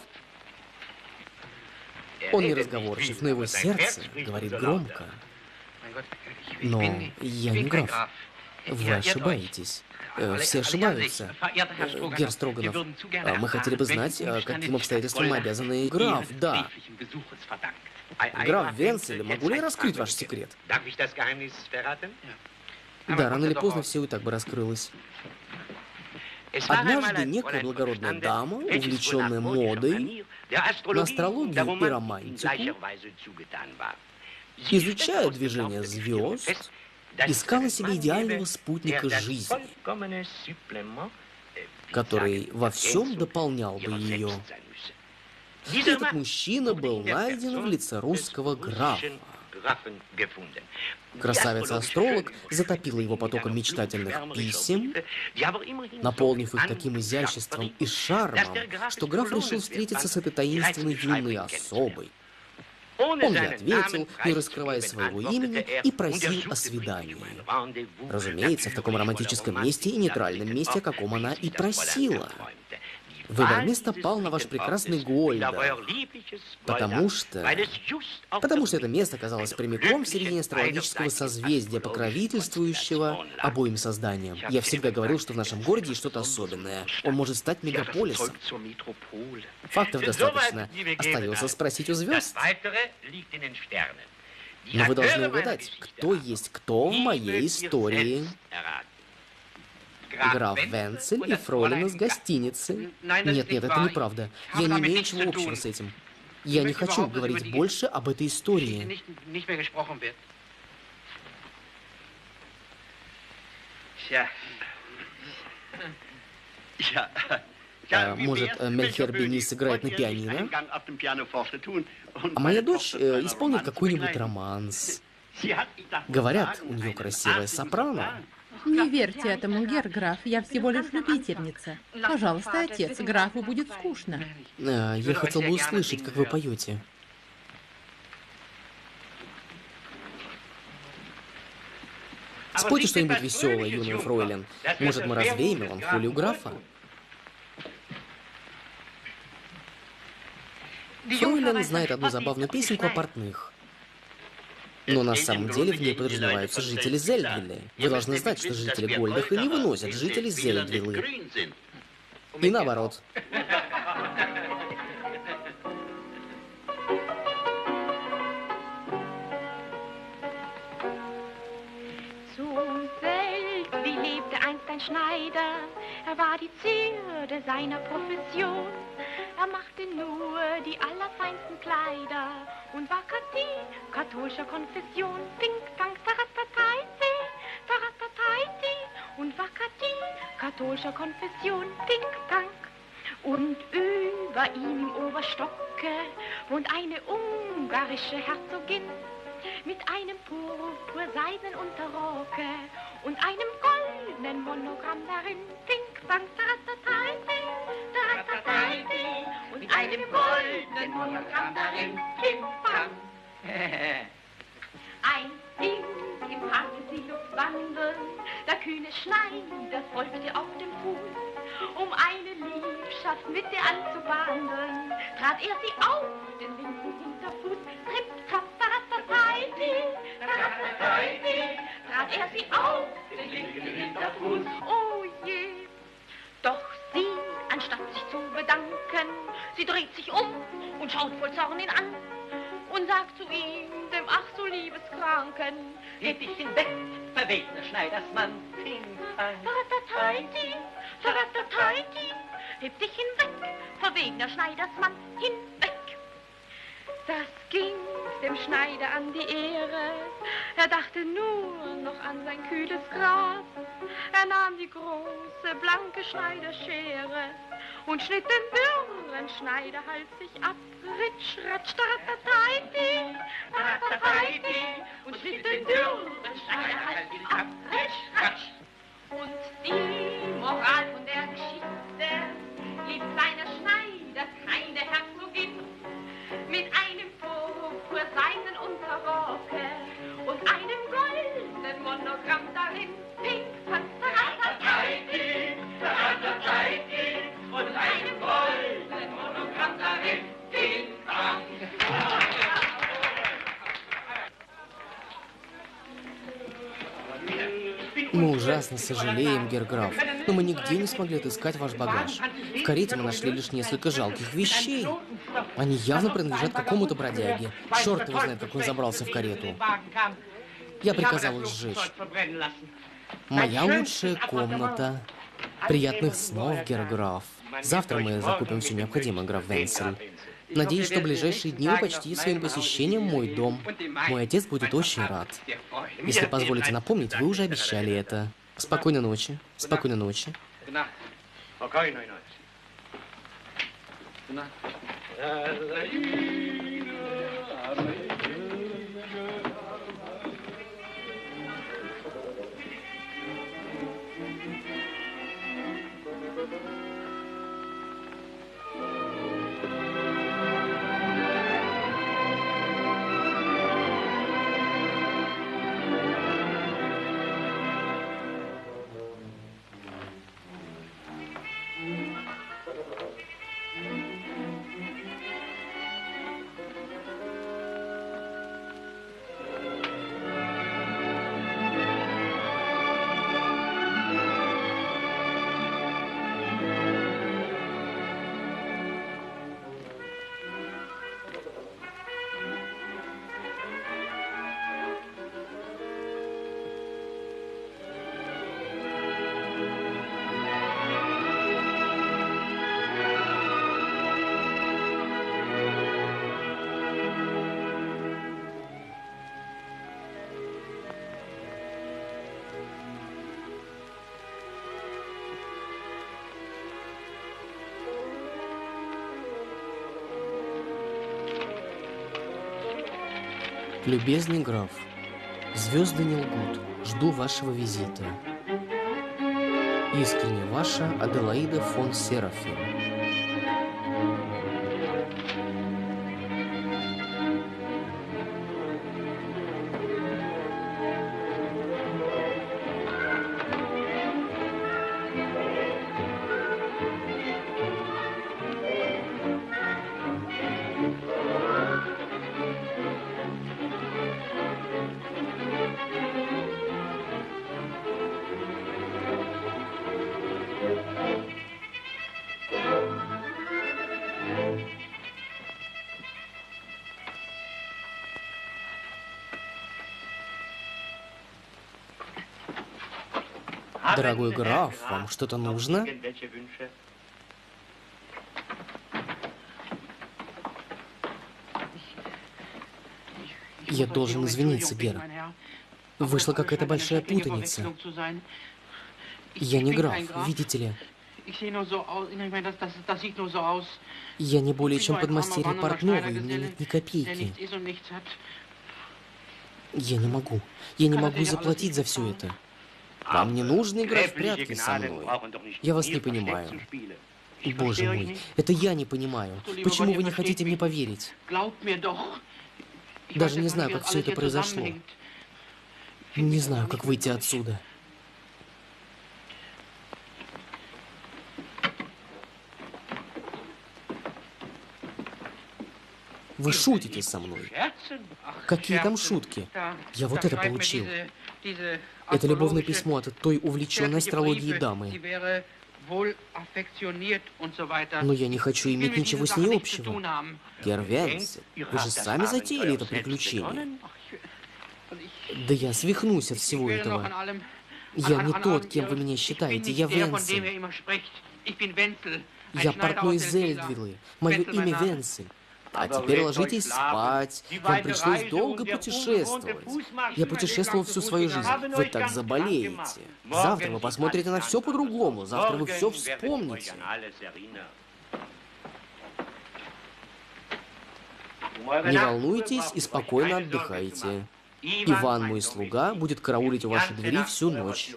Он не разговорчив, но его сердце говорит громко. Но я не граф. Вы ошибаетесь. Все ошибаются. Герр Строганов, мы хотели бы знать, каким обстоятельством мы обязаны... Граф, да. Граф Венцель, могу ли я раскрыть ваш секрет? Да, рано или поздно все и так бы раскрылось. Однажды некая благородная дама, увлеченная модой, на астрологию и романтику, изучая движение звезд, искала себе идеального спутника жизни, который во всем дополнял бы ее. И этот мужчина был найден в лице русского графа. Красавица-астролог затопила его потоком мечтательных писем, наполнив их таким изяществом и шармом, что граф решил встретиться с этой таинственной юной особой. Он не ответил, не раскрывая своего имени, и просил о свидании. Разумеется, в таком романтическом месте и нейтральном месте, о каком она и просила. Выбор места пал на ваш прекрасный Гольдер, потому что... Потому что это место оказалось прямиком в середине астрологического созвездия, покровительствующего обоим созданиям. Я всегда говорил, что в нашем городе есть что-то особенное. Он может стать мегаполисом. Фактов достаточно. Остается спросить у звезд. Но вы должны угадать, кто есть кто в моей истории. Граф Венцель и фройлен из гостиницы. Нет, нет, это неправда. Я не имею ничего общего с этим. Я не хочу говорить больше об этой истории. А, может, Мельхиор Бени сыграет на пианино? А моя дочь э, исполнит какой-нибудь романс. Говорят, у нее красивая сопрано. Не верьте этому, Герр граф, я всего лишь любительница. Пожалуйста, отец, графу будет скучно. А, я хотел бы услышать, как вы поете. Спойте что-нибудь веселое, юный фройлен. Может, мы развеем меланхолию графа? Фройлен знает одну забавную песенку о портных. Но на самом деле в ней подразумеваются жители Зельдвилля. Вы должны знать, что жители Гольдаха не выносят жителей Зельдвиллы. И наоборот. Schneider, er war die Zierde seiner Profession. Er machte nur die allerfeinsten Kleider und war Kathi, katholischer Konfession. Pink, tank, taratataiti, taratataiti und war Kathi, katholischer Konfession. Pink, tank. Und über ihm im Oberstocke wohnt eine ungarische Herzogin mit einem purpurseidenen Unterrocke und einem goldenen Monogramm darin. Pink, bang, taratataiti, taratataiti und einem goldenen Monogramm darin. Pink, bang. Ein Ding im Fantasieluft wandeln, der kühne Schneider folgte auf dem Fuß. Um eine Liebschaft mit ihr anzuwandeln, trat er sie auf den linken Hinterfuß. Tripp, trapp, taratataiti, taratataiti, trat er sie auf den linken Hinterfuß. Oh je! Doch sie, anstatt sich zu bedanken, sie dreht sich um und schaut voll Zorn ihn an und sagt zu ihm, dem ach so Liebeskranken. Heb dich hinweg, verwegner Schneidersmann, Ting, Tang. Taratataiti, taratataiti, heb dich hinweg, verwegner Schneidersmann, hinweg. Das ging dem Schneider an die Ehre, er dachte nur noch an sein kühles Gras. Er nahm die große, blanke Schneiderschere und schnitt den dürren Schneiderhals sich ab. Ritsch, ratsch, taratataiti, taratataiti, und schnitt den dürren Schneiderhals sich ab. Ritsch, ratsch. Und die Moral von der Geschichte: lieb kleiner Schneider, keine Herzogin, mit einem purpurseidenen Unterrocke und einem goldenen Monogramm darin. Pink, taratataiti, taratataiti, und einem goldenen Monogramm darin. Pink, Мы ужасно сожалеем, герр-граф, но мы нигде не смогли отыскать ваш багаж. В карете мы нашли лишь несколько жалких вещей. Они явно принадлежат какому-то бродяге. Черт его знает, как он забрался в карету. Я приказал их сжечь. Моя лучшая комната. Приятных снов, герр-граф. Завтра мы закупим все необходимое, граф Венцель. Надеюсь, что в ближайшие дни вы почтите своим посещением мой дом. Мой отец будет очень рад. Если позволите напомнить, вы уже обещали это. Спокойной ночи. Спокойной ночи. Любезный граф, звезды не лгут, жду вашего визита. Искренне ваша Аделаида фон Серафим. Дорогой граф, вам что-то нужно? Я должен извиниться, герр. Вышла какая-то большая путаница. Я не граф, видите ли. Я не более чем подмастерье портного, и у меня нет ни копейки. Я не могу. Я не могу заплатить за все это. Вам не нужно играть в прятки со мной. Я вас не понимаю. Боже мой, это я не понимаю. Почему вы не хотите мне поверить? Даже не знаю, как все это произошло. Не знаю, как выйти отсюда. Вы шутите со мной. Какие там шутки? Я вот это получил. Это любовное письмо от той увлеченной астрологией дамы. Но я не хочу иметь ничего с ней общего. Герр Венцель, вы же сами затеяли это приключение. Да я свихнусь от всего этого. Я не тот, кем вы меня считаете. Я Венсель. Я портной из Эльдвиллы. Мое имя Венсель. А теперь ложитесь спать. Вам пришлось долго путешествовать. Я путешествовал всю свою жизнь. Вы так заболеете. Завтра вы посмотрите на все по-другому. Завтра вы все вспомните. Не волнуйтесь и спокойно отдыхайте. Иван, мой слуга, будет караулить у вашей двери всю ночь.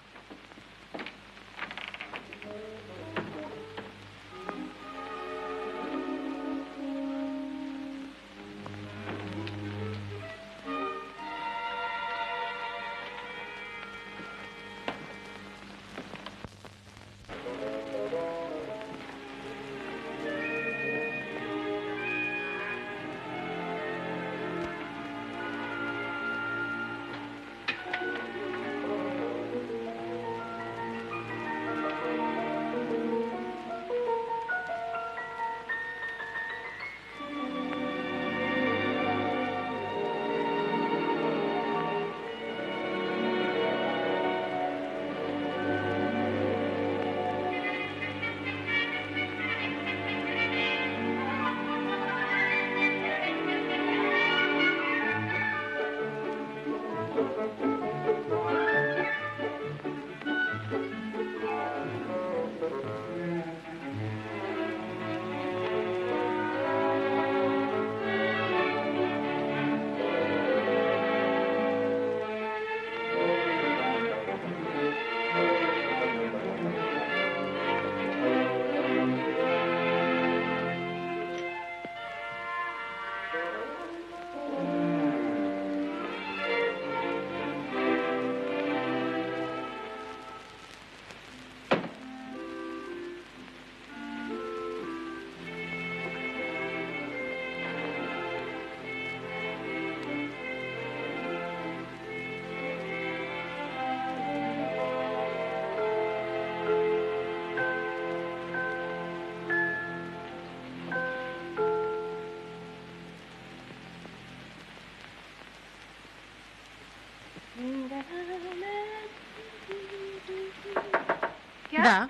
Да.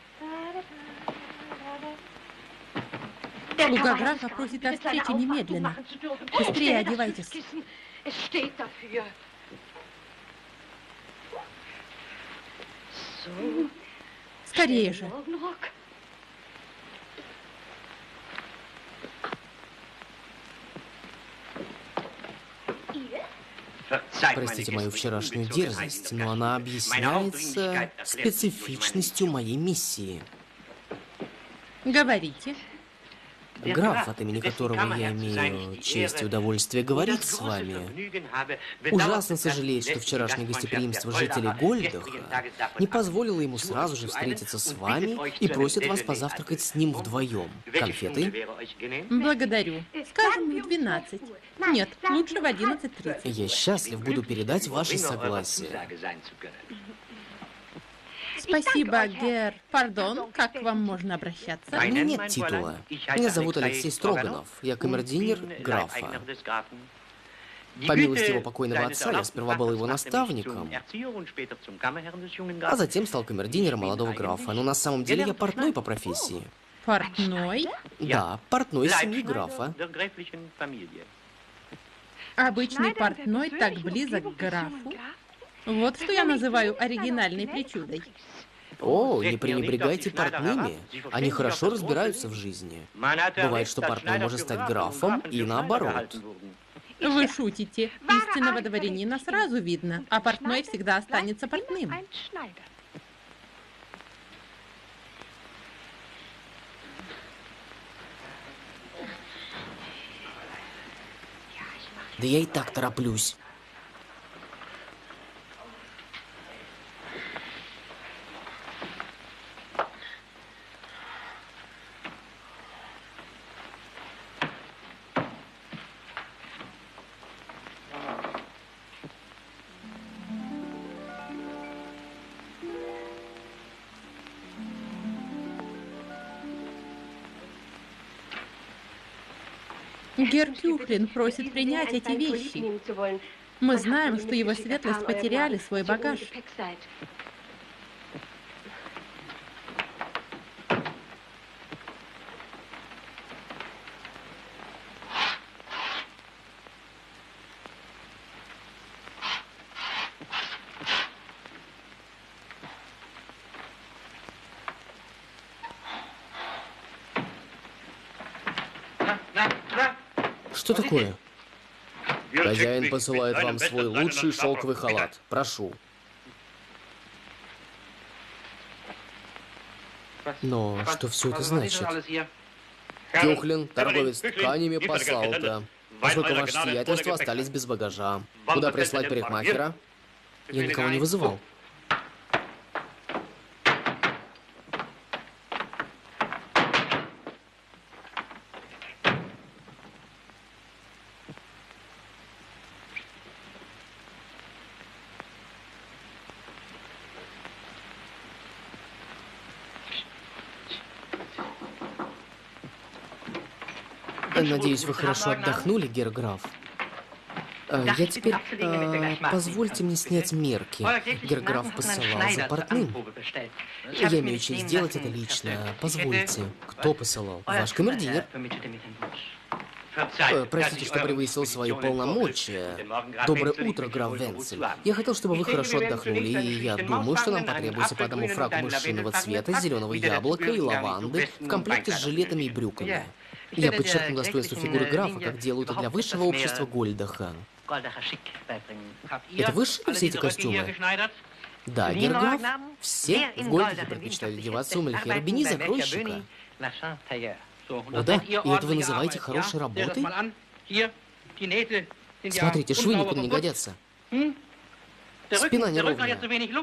Слуга графа просит о встрече немедленно. Быстрее одевайтесь. Скорее же. Простите мою вчерашнюю дерзость, но она объясняется специфичностью моей миссии. Говорите. Граф, от имени которого я имею честь и удовольствие говорить с вами, ужасно сожалеет, что вчерашнее гостеприимство жителей Гольдаха не позволило ему сразу же встретиться с вами и просит вас позавтракать с ним вдвоем. Конфеты? Благодарю. Скажем, в двенадцать. Нет, лучше в одиннадцать тридцать. Я счастлив буду передать ваше согласие. Спасибо, Гер. Пардон, как к вам можно обращаться? У меня нет титула. Меня зовут Алексей Строганов. Я камердинер графа. По милости его покойного отца, я сперва был его наставником, а затем стал камердинером молодого графа. Но на самом деле я портной по профессии. Портной? Да, портной семьи графа. Обычный портной так близок к графу? Вот что я называю оригинальной причудой. О, не пренебрегайте портными. Они хорошо разбираются в жизни. Бывает, что портной может стать графом и наоборот. Вы шутите. Истинного дворянина сразу видно, а портной всегда останется портным. Да я и так тороплюсь. Гер Кюхлин просит принять эти вещи. Мы знаем, что его светлость потеряли свой багаж. Что такое? Хозяин посылает вам свой лучший шелковый халат. Прошу. Но что все это значит? Кюхлин, торговец тканями, послал это. Поскольку ваше сиятельство остались без багажа. Куда прислать парикмахера? Я никого не вызывал. Надеюсь, вы хорошо отдохнули, герр-граф. Я теперь... Э, позвольте мне снять мерки. Герр-граф посылал за портным. Я имею честь сделать это лично. Позвольте. Кто посылал? Ваш камердинер. Э, простите, что превысил свои полномочия. Доброе утро, граф Венцель. Я хотел, чтобы вы хорошо отдохнули, и я думаю, что нам потребуется по одному фраку мышиного цвета, зеленого яблока и лаванды в комплекте с жилетами и брюками. Я подчеркну достоинство фигуры графа, как делают это для высшего общества Гольдаха. Это вы шили все эти костюмы? Да, герр-граф. Все в Гольдахе предпочитают одеваться у Мельхиора Бени, закройщика. О да, и это вы называете хорошей работой? Смотрите, швы никуда не годятся. Спина неровная.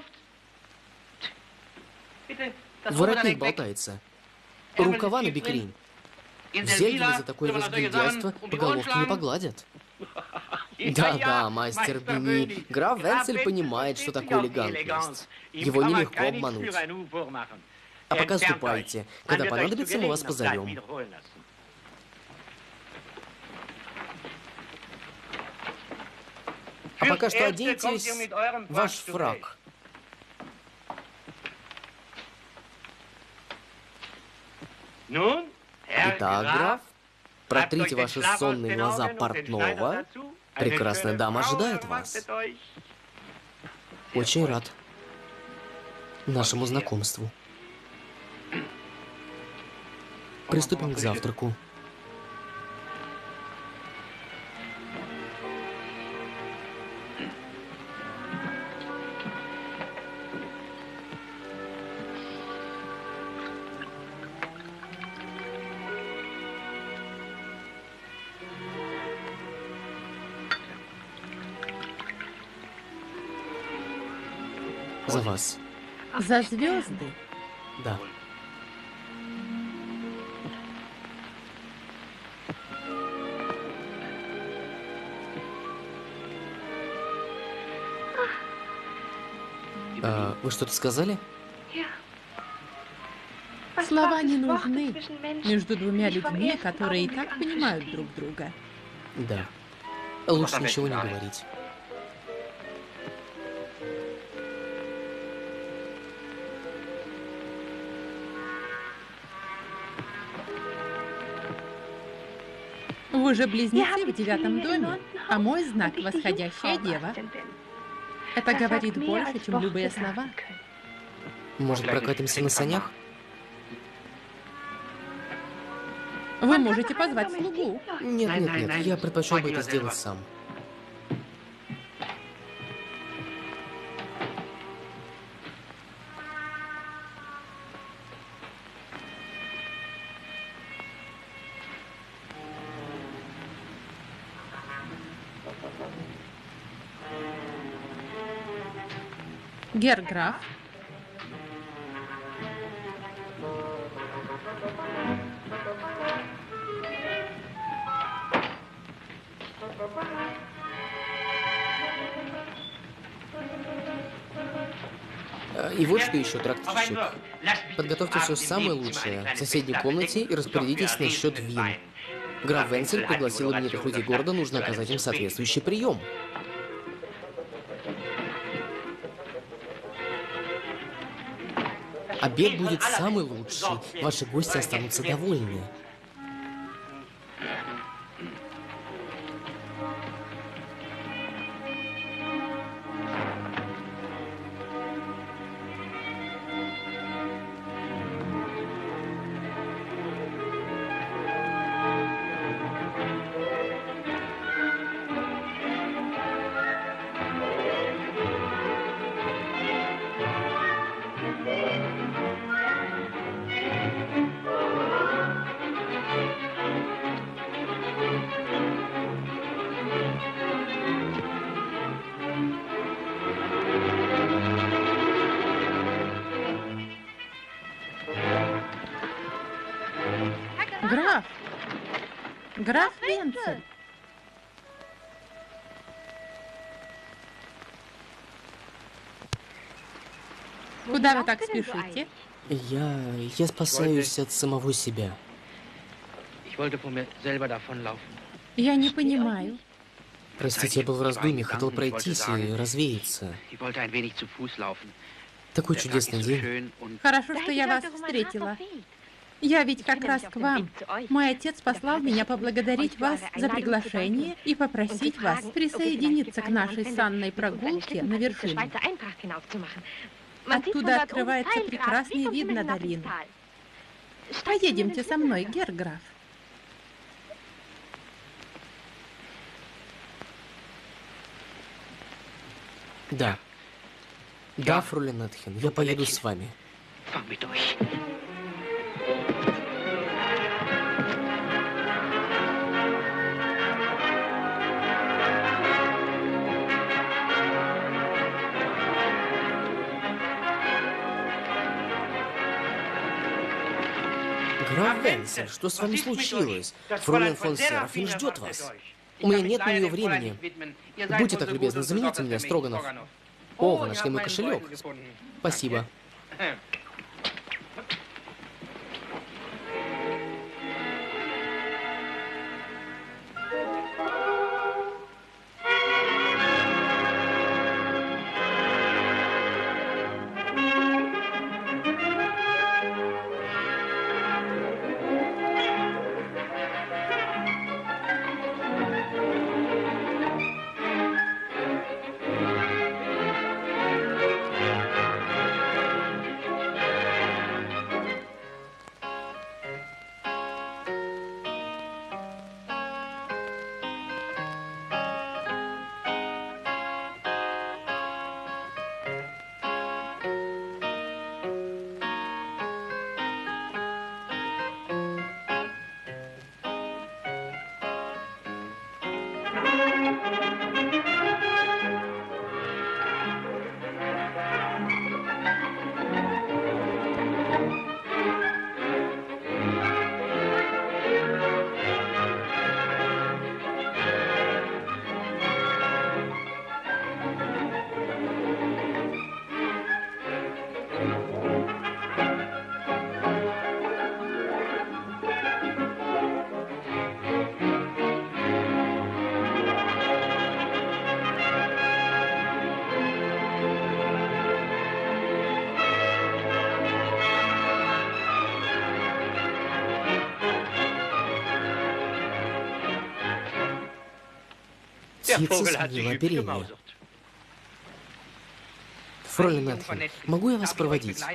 Воротник болтается. Рукава на бикрень. В Зельдене за такое разгильдяйство по головке не погладят. Да-да, мастер Бени. Граф Венцель понимает, что такое элегантность. Его нелегко обмануть. А пока ступайте. Когда понадобится, мы вас позовем. А пока что оденьтесь в ваш фрак. Итак, граф, протрите ваши сонные глаза портного. Прекрасная дама ожидает вас. Очень рад нашему знакомству. Приступим к завтраку. За вас. За звезды? Да. А, вы что-то сказали? Слова не нужны между двумя людьми, которые и так понимают друг друга. Да. Лучше ничего не говорить. Вы же близнецы в девятом доме, а мой знак — восходящая дева. Это говорит больше, чем любые слова. Может, прокатимся на санях? Вы можете позвать слугу. Нет, нет, нет, я предпочел бы это сделать сам. Герр-граф. И вот что еще, трактирщик. Подготовьте все самое лучшее в соседней комнате и распорядитесь насчет вин. Граф Венцель пригласил именитых людей города, нужно оказать им соответствующий прием. Обед будет самый лучший. Ваши гости останутся довольны. Граф! Граф Венцель! Куда вы так спешите? Я... я спасаюсь от самого себя. Я не понимаю. Простите, я был в раздумье, хотел пройтись и развеяться. Такой чудесный день. Хорошо, что я вас встретила. Я ведь как раз к вам. Мой отец послал меня поблагодарить вас за приглашение и попросить вас присоединиться к нашей санной прогулке на вершину. Оттуда открывается прекрасный вид на долину. Поедемте со мной, герр-граф. Да. Да, фролен Этхен, я поеду с вами. Граф Венцель, что с вами случилось? Фролен фон Серафин ждет вас. У меня нет на нее времени. Будьте так любезны, замените меня, Строганов. О, вы нашли мой кошелек. Спасибо. Птица сменила оперение. Фролен Этхен, могу я вас проводить?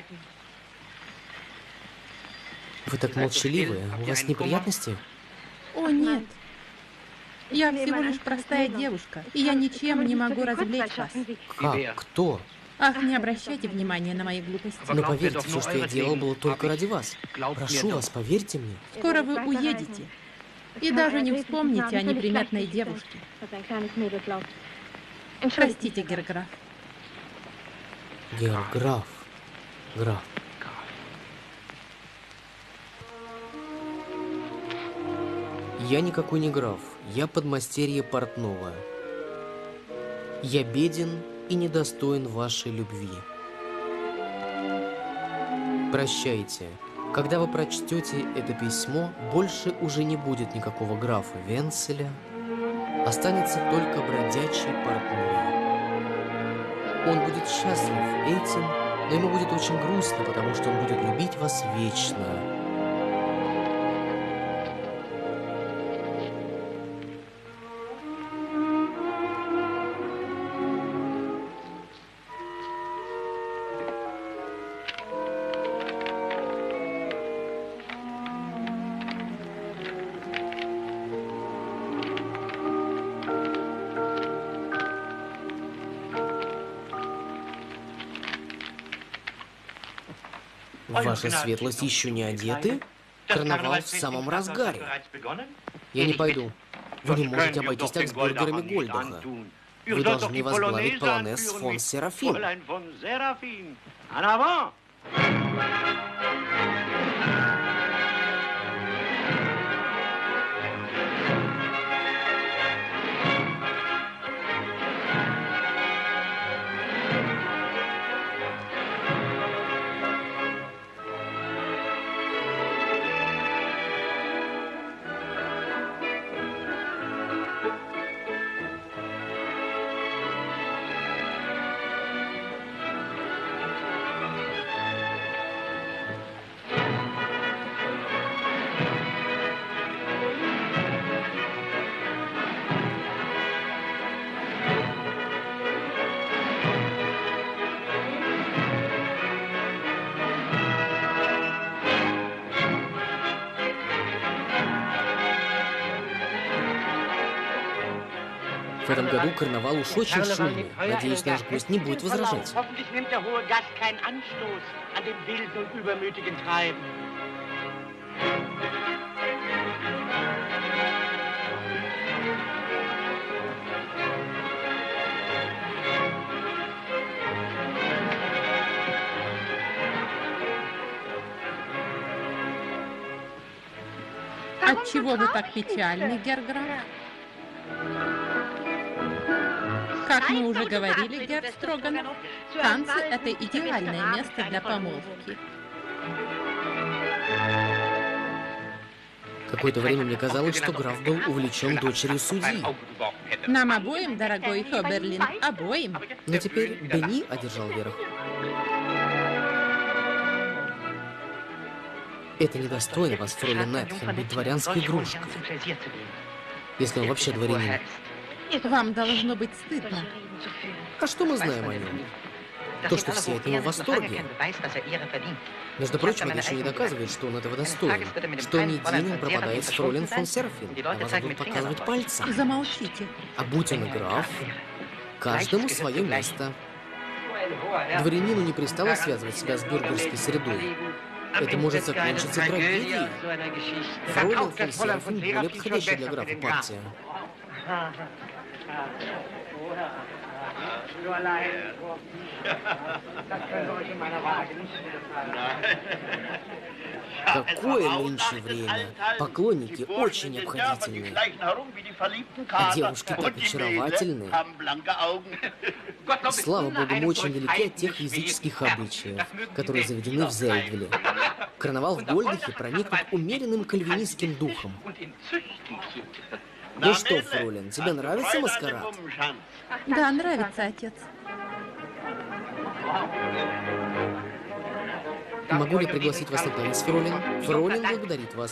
Вы так молчаливы, у вас неприятности? О, нет. Я всего лишь простая девушка, и я ничем не могу развлечь вас. Как? Кто? Ах, не обращайте внимания на мои глупости. Но поверьте, все, что я делал, было только ради вас. Прошу вас, поверьте мне. Скоро вы уедете. И даже не вспомните о неприметной девушке. Простите, герр-граф. Герр-граф. Граф. Я никакой не граф. Я подмастерье портного. Я беден и недостоин вашей любви. Прощайте. Когда вы прочтете это письмо, больше уже не будет никакого графа Венцеля, останется только бродячий портной. Он будет счастлив этим Но ему будет очень грустно, потому что он будет любить вас вечно. Ваша светлость еще не одеты? Карнавал в самом разгаре. Я не пойду. Вы не можете обойтись так с бюргерами Гольдбаха. Вы должны возглавить полонез фон Серафим. В этом году карнавал уж очень шумный. Надеюсь, наш гость не будет возражать. Отчего вы так печальны, Герграф? Как мы уже говорили, герр Строганов, танцы — это идеальное место для помолвки. Какое-то время мне казалось, что граф был увлечен дочерью судьи. Нам обоим, дорогой Хоберлин, обоим. Но теперь Бенни одержал верх. Это недостойно вас, фройлен Найтхем, быть дворянской игрушкой. Если он вообще дворянин. Вам должно быть стыдно. А что мы знаем о нем? То, что все от него в восторге. Между прочим, это еще не доказывает, что он этого достоин. Что ни день он пропадает с фройлен фон Серафим, а вас будут показывать пальцем. Замолчите. А будь он и граф, каждому свое место. Дворянину не пристало связывать себя с бюргерской средой. Это может закончиться трагедией. Фройлен фон Серафим более подходящая для графа партия. Какое нынче время! Поклонники очень обходительны. А девушки так очаровательны. Слава богу, мы очень далеки от тех языческих обычаев, которые заведены в Зельдвилле. Карнавал в Гольдбахе проникнут умеренным кальвинистским духом. Ну что, фройлен, тебе нравится маскарад? Да, нравится, отец. Могу ли пригласить вас на танец, фройлен? Фройлен благодарит вас.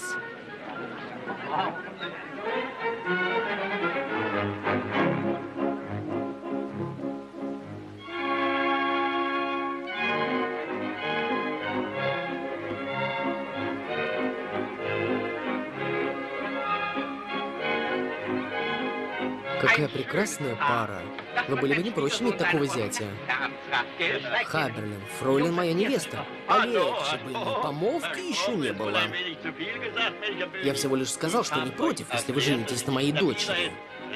Какая прекрасная пара. Вы были бы не прочь иметь такого зятя. Хаберлин, фройлен моя невеста. Полегче бы, помолвки еще не было. Я всего лишь сказал, что не против, если вы женитесь на моей дочери.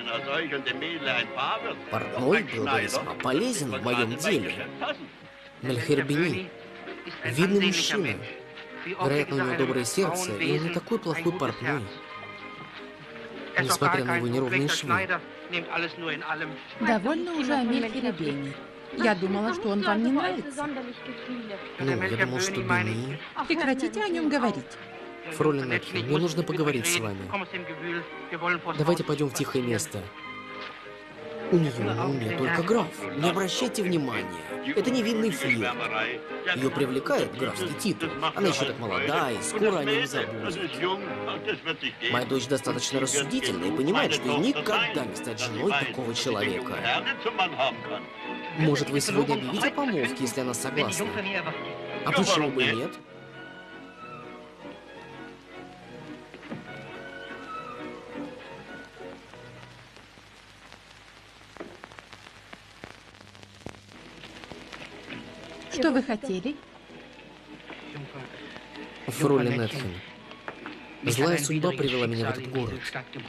Портной был бы весьма полезен в моем деле. Мельхиор Бенни, видный мужчина. Вероятно, у него доброе сердце, и он не такой плохой портной. Несмотря на его неровные швы. Довольно уже о Мельхиоре Бенни. Я думала, что он вам не нравится. Ну, я думал, что Бенни... Прекратите о нем говорить. Фройлен Найтхем, мне нужно поговорить с вами. Давайте пойдем в тихое место. У нее на уме только граф. Не обращайте внимания. Это невинный флирт. Ее привлекает графский титул. Она еще так молода, и скоро о нем забудет. Моя дочь достаточно рассудительна и понимает, что ей никогда не стать женой такого человека. Может, вы сегодня объявите о помолвке, если она согласна? А почему бы и нет? Что вы хотели? Фролин Этхен, злая судьба привела меня в этот город.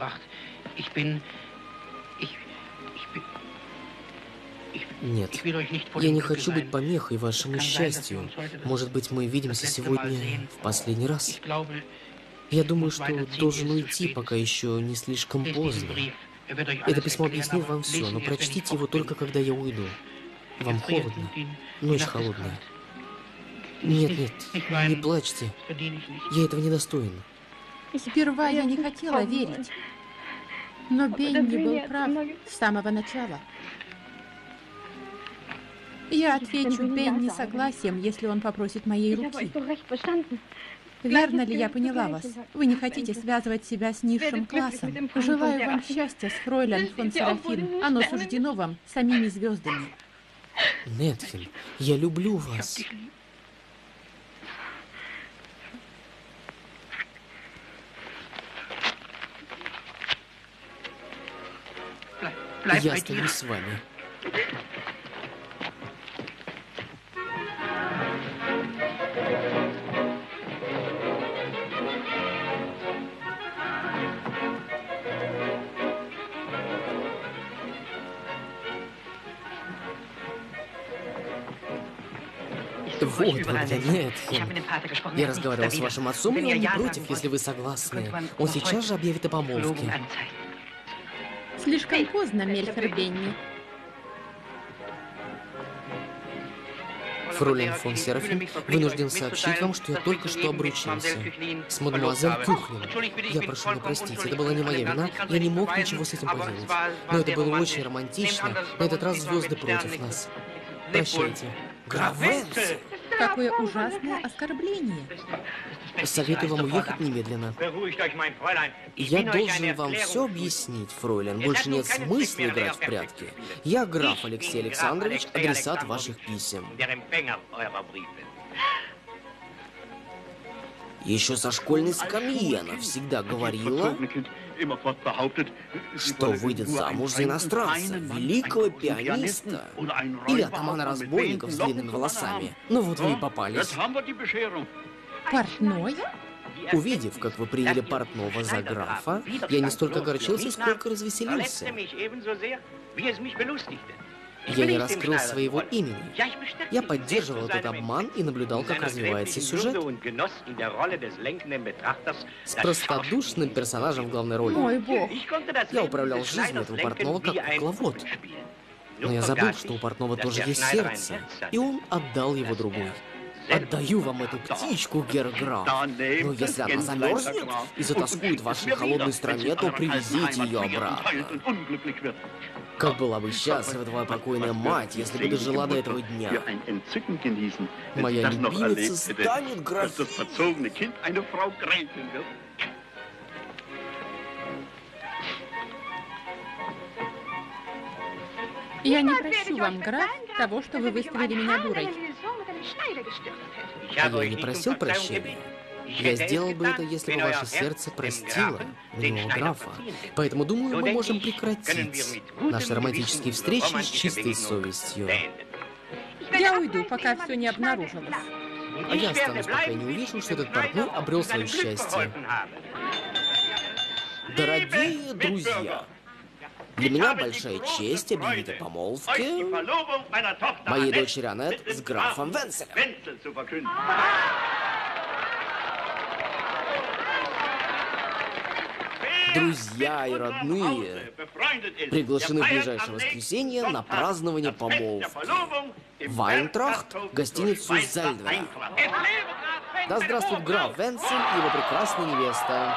Нет, я не хочу быть помехой вашему счастью. Может быть, мы видимся сегодня в последний раз? Я думаю, что должен уйти, пока еще не слишком поздно. Это письмо объяснит вам все, но прочтите его только когда я уйду. Вам холодно? Ночь холодная. Нет, нет, не плачьте. Я этого не достоин. Сперва я не хотела верить. Но Бенни был прав с самого начала. Я отвечу Бенни согласием, если он попросит моей руки. Верно ли я поняла вас? Вы не хотите связывать себя с низшим классом. Желаю вам счастья с фройлен фон Серафим. Оно суждено вам самими звездами. Нетхен, я люблю вас. Я остаюсь с вами. Вот вы где, Нетхен. Я разговаривал с вашим отцом, и он не против, если вы согласны. Он сейчас же объявит о помолвке. Слишком поздно, Мельхер Бенни. Фролин фон Серафим вынужден сообщить вам, что я только что обручился с мадемуазель Кюхлин. Я прошу меня простить, это была не моя вина, я не мог ничего с этим поделать. Но это было очень романтично, на этот раз звезды против нас. Прощайте. Граф Венцель! Какое ужасное оскорбление. Советую вам уехать немедленно. Я должен вам все объяснить, фройлен. Больше нет смысла играть в прятки. Я граф Алексей Александрович, адресат ваших писем. Еще со школьной скамьи она всегда говорила, что выйдет замуж за иностранца, великого пианиста или атамана разбойников с длинными волосами. Ну вот вы и попались. Портной? Увидев, как вы приняли портного за графа, я не столько огорчился, сколько развеселился. Я не раскрыл своего имени. Я поддерживал этот обман и наблюдал, как развивается сюжет. С простодушным персонажем в главной роли. Мой бог. Я управлял жизнью этого портного как кукловод. Но я забыл, что у портного тоже есть сердце, и он отдал его другой. Отдаю вам эту птичку, герр-граф. Но если она замерзнет и затоскует в вашей холодной стране, то привезите ее обратно. Как была бы счастлива твоя покойная мать, если бы дожила до этого дня. Моя любимица станет графиней. Я не прощу вам, граф, того, что вы выставили меня дурой. Я не просил прощения. Я сделал бы это, если бы ваше сердце простило милого графа. Поэтому, думаю, мы можем прекратить наши романтические встречи с чистой совестью. Я уйду, пока все не обнаружилось. А я останусь, пока я не увижу, что этот портной обрел свое счастье. Дорогие друзья, для меня большая честь объявить о помолвке моей дочери Аннет с графом Венцелем. Друзья и родные приглашены в ближайшее воскресенье на празднование помолвки. Вайнтрахт, гостиницу Зальдвена. Да здравствует граф Венцель и его прекрасная невеста.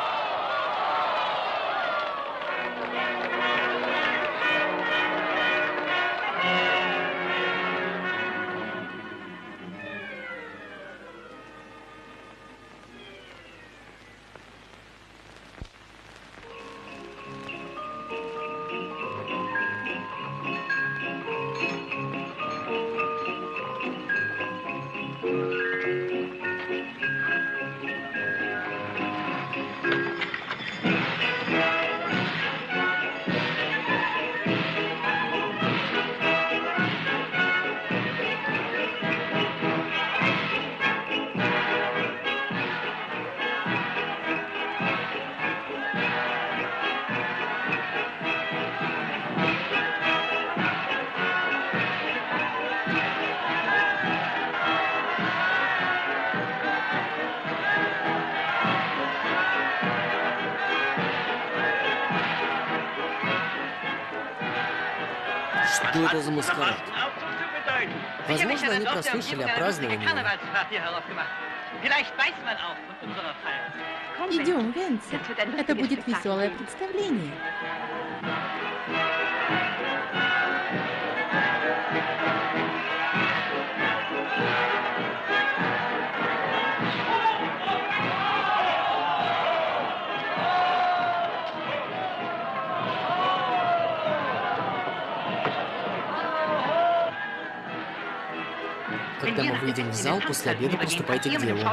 Что это за маскарад? Возможно, они прослышали о праздновании. Идем, Венцель. Это будет веселое представление. Когда мы выйдем в зал, после обеда приступайте к делу.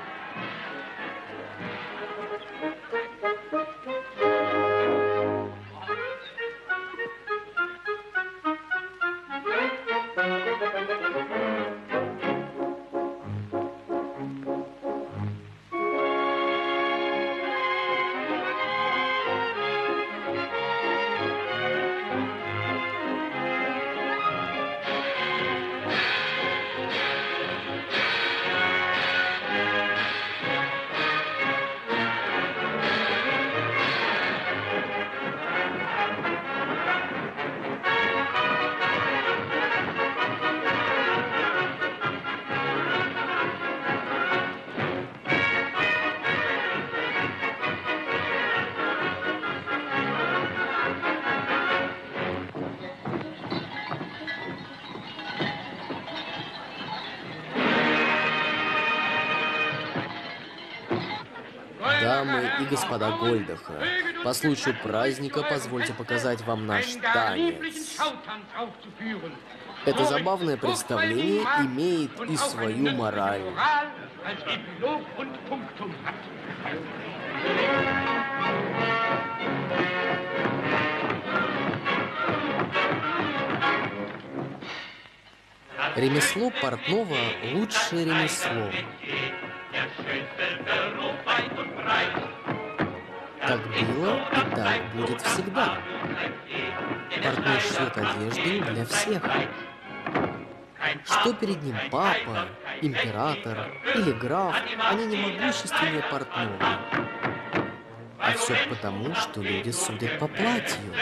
Дамы и господа Гольдаха, по случаю праздника позвольте показать вам наш танец. Это забавное представление имеет и свою мораль. Ремесло портного – лучшее ремесло. Так было и так будет всегда. Портной шьет одежду для всех. Что перед ним папа, император или граф, они не могущественнее портного. А все потому, что люди судят по платью.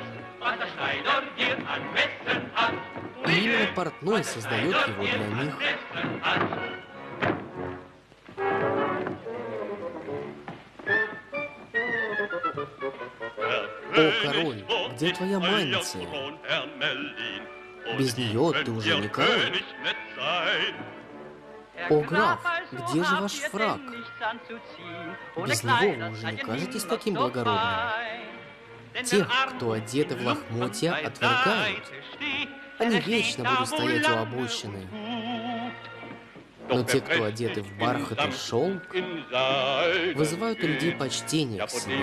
И именно портной создает его для них. О, король, где твоя мантия? Без нее ты уже не король. О, граф, где же ваш фрак? Без него вы уже не кажетесь таким благородным. Тех, кто одеты в лохмотья, отвергают. Они вечно будут стоять у обочины. Но те, кто одеты в бархат и шелк, вызывают у людей почтение к себе.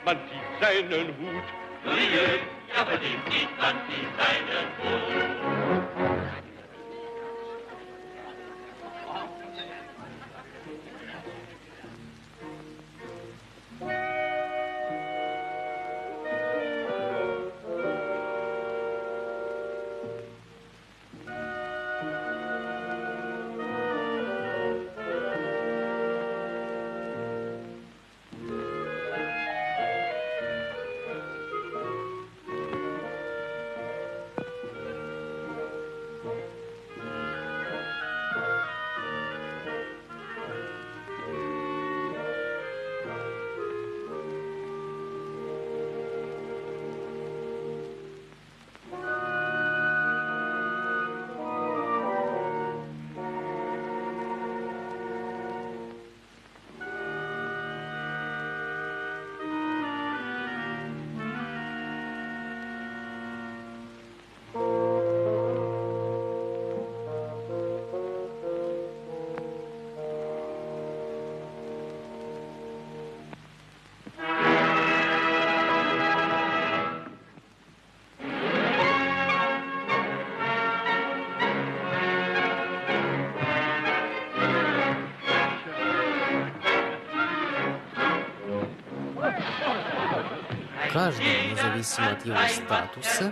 Каждому, независимо от его статуса,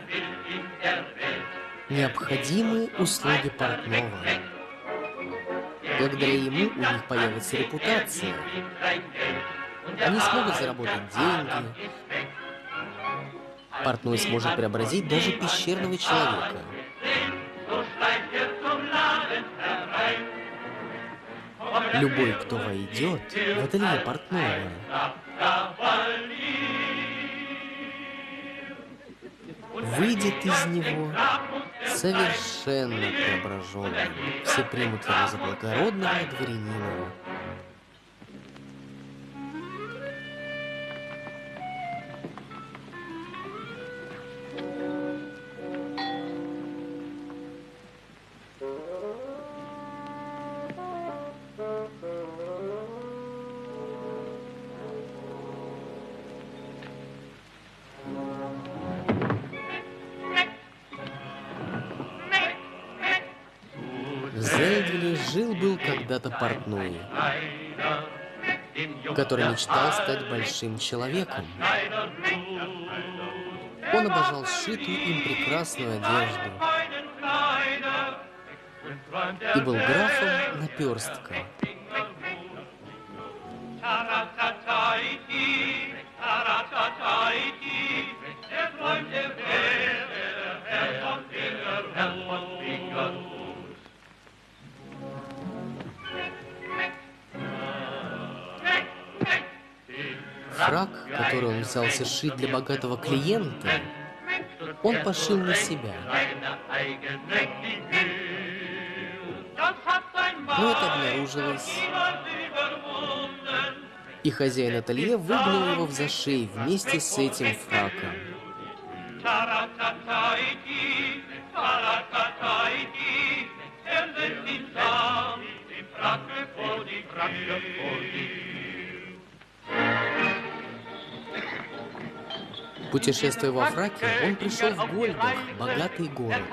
необходимы услуги портного. Благодаря ему у них появится репутация. Они смогут заработать деньги, Портной сможет преобразить даже пещерного человека. Любой, кто войдет в ателье портного, выйдет из него совершенно преображенным. Все примут его за благородного дворянина. В Зельдвилле жил-был когда-то портной, который мечтал стать большим человеком. Он обожал сшитую им прекрасную одежду и был графом наперстка. Фрак, который он взялся шить для богатого клиента, он пошил на себя. Но это обнаружилось, и хозяин ателье выгнал его в зашей вместе с этим фраком. Путешествуя во Фраке, он пришел в Гольдах, богатый город.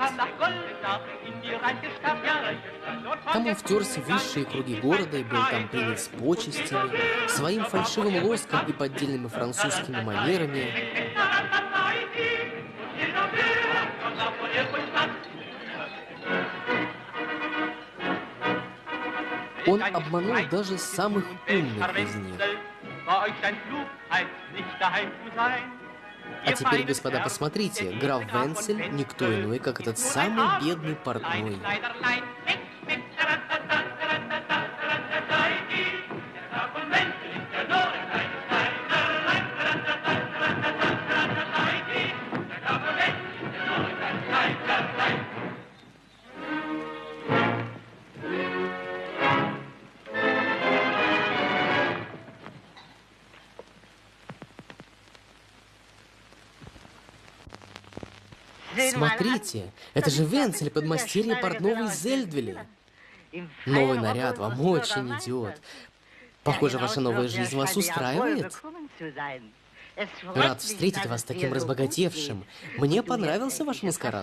Там он втерся в высшие круги города и был там принят с почестями, своим фальшивым лоском и поддельными французскими манерами. Он обманул даже самых умных из них. А теперь, господа, посмотрите, граф Венцель никто иной, как этот самый бедный портной. Смотрите, это же Венцель, подмастерье портного из Зельдвилля. Новый наряд вам очень идет. Похоже, ваша новая жизнь вас устраивает. Рад встретить вас таким разбогатевшим. Мне понравился ваш маскарад.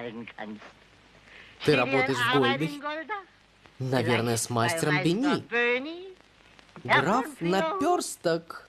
Ты работаешь в Гольдах? Наверное, с мастером Бени. Граф Наперсток.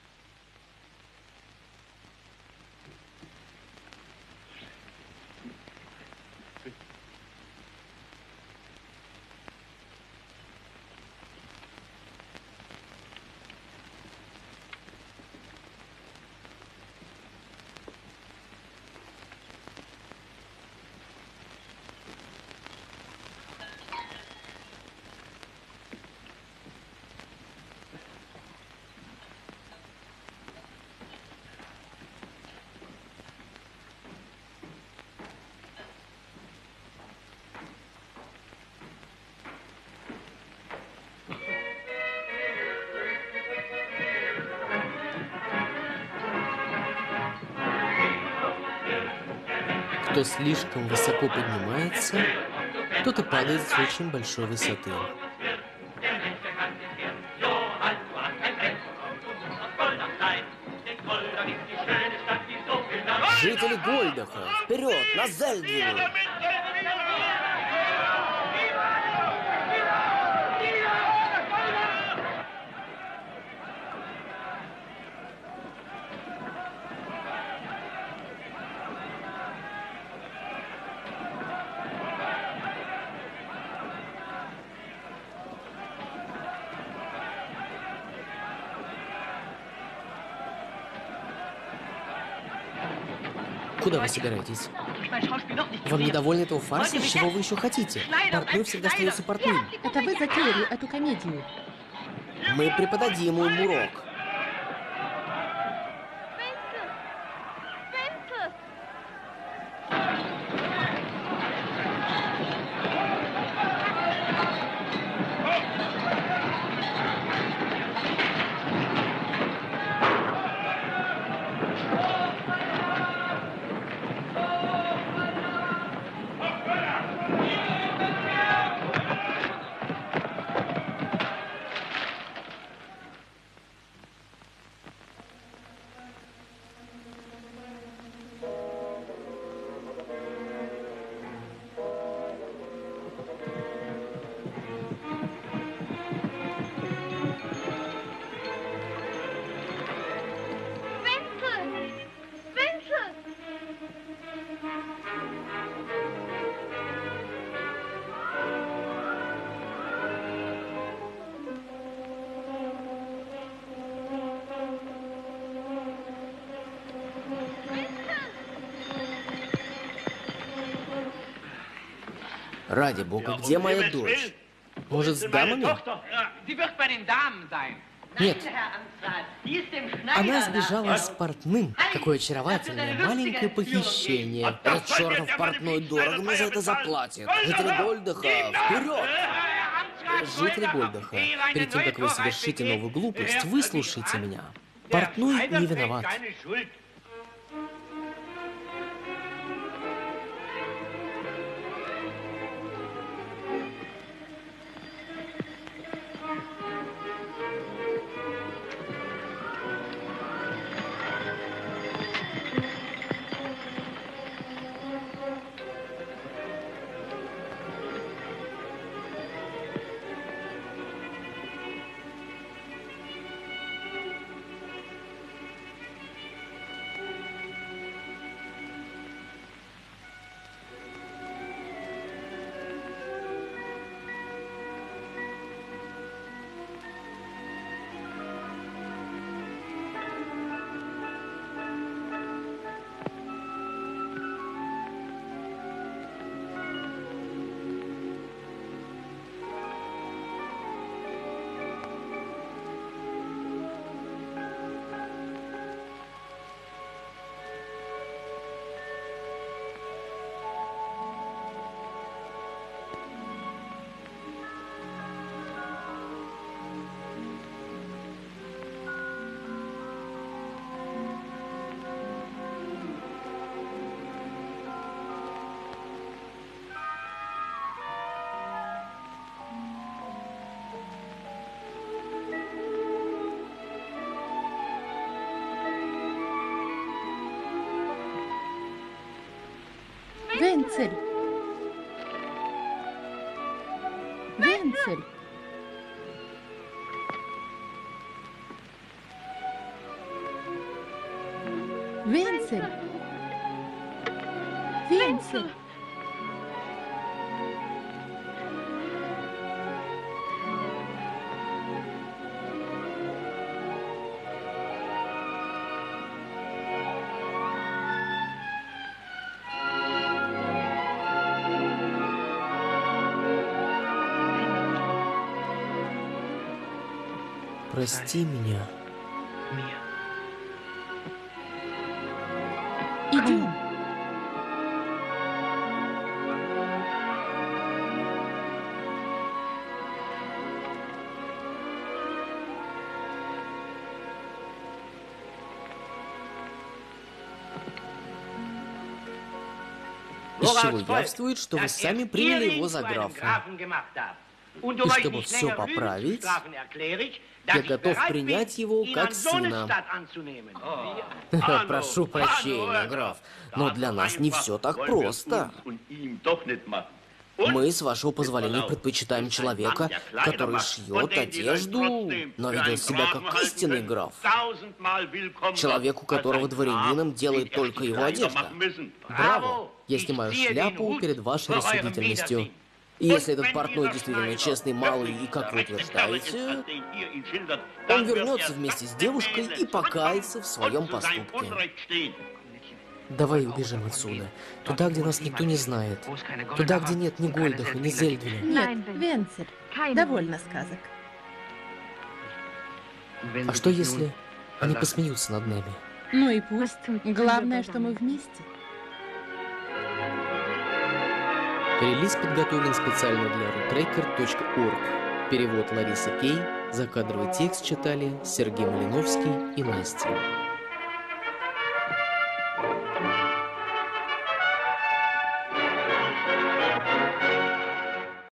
Кто слишком высоко поднимается, тот и падает с очень большой высоты. Жители Гольдаха, вперед, на Зельдвилл! Куда вы собираетесь? Вам недовольны этого фарса? Чего вы еще хотите? Портной всегда остается портным. Это вы затеяли эту комедию. Мы преподадим им урок. Ради бога, где моя дочь? Может, с дамами? Нет. Она сбежала с портным. Какое очаровательное маленькое похищение. Этот чертов портной дорого мне за это заплатит. Жители Гольдаха, вперед! Жители Гольдаха, перед тем, как вы совершите новую глупость, выслушайте меня. Портной не виноват. Венцель! Венцель! Венцель! Венцель! Прости меня. Идем. Из чего явствует, что вы сами приняли его за графа. И чтобы все поправить, я готов принять его как сына. Прошу прощения, граф, но для нас не все так просто. Мы, с вашего позволения, предпочитаем человека, который шьет одежду, но ведет себя как истинный граф. Человек, у которого дворянином делает только его одежда. Браво! Я снимаю шляпу перед вашей рассудительностью. И если этот портной действительно честный малый, и как вы утверждаете, он вернется вместе с девушкой и покается в своем поступке. Давай убежим отсюда. Туда, где нас никто не знает. Туда, где нет ни Гольдаха, ни Зельдвиля. Нет, Венцель, довольно сказок. А что если они посмеются над нами? Ну и пусть. Главное, что мы вместе. Релиз подготовлен специально для рутрекер точка орг. Перевод Ларисы Кей. Закадровый текст читали Сергей Малиновский и Настя.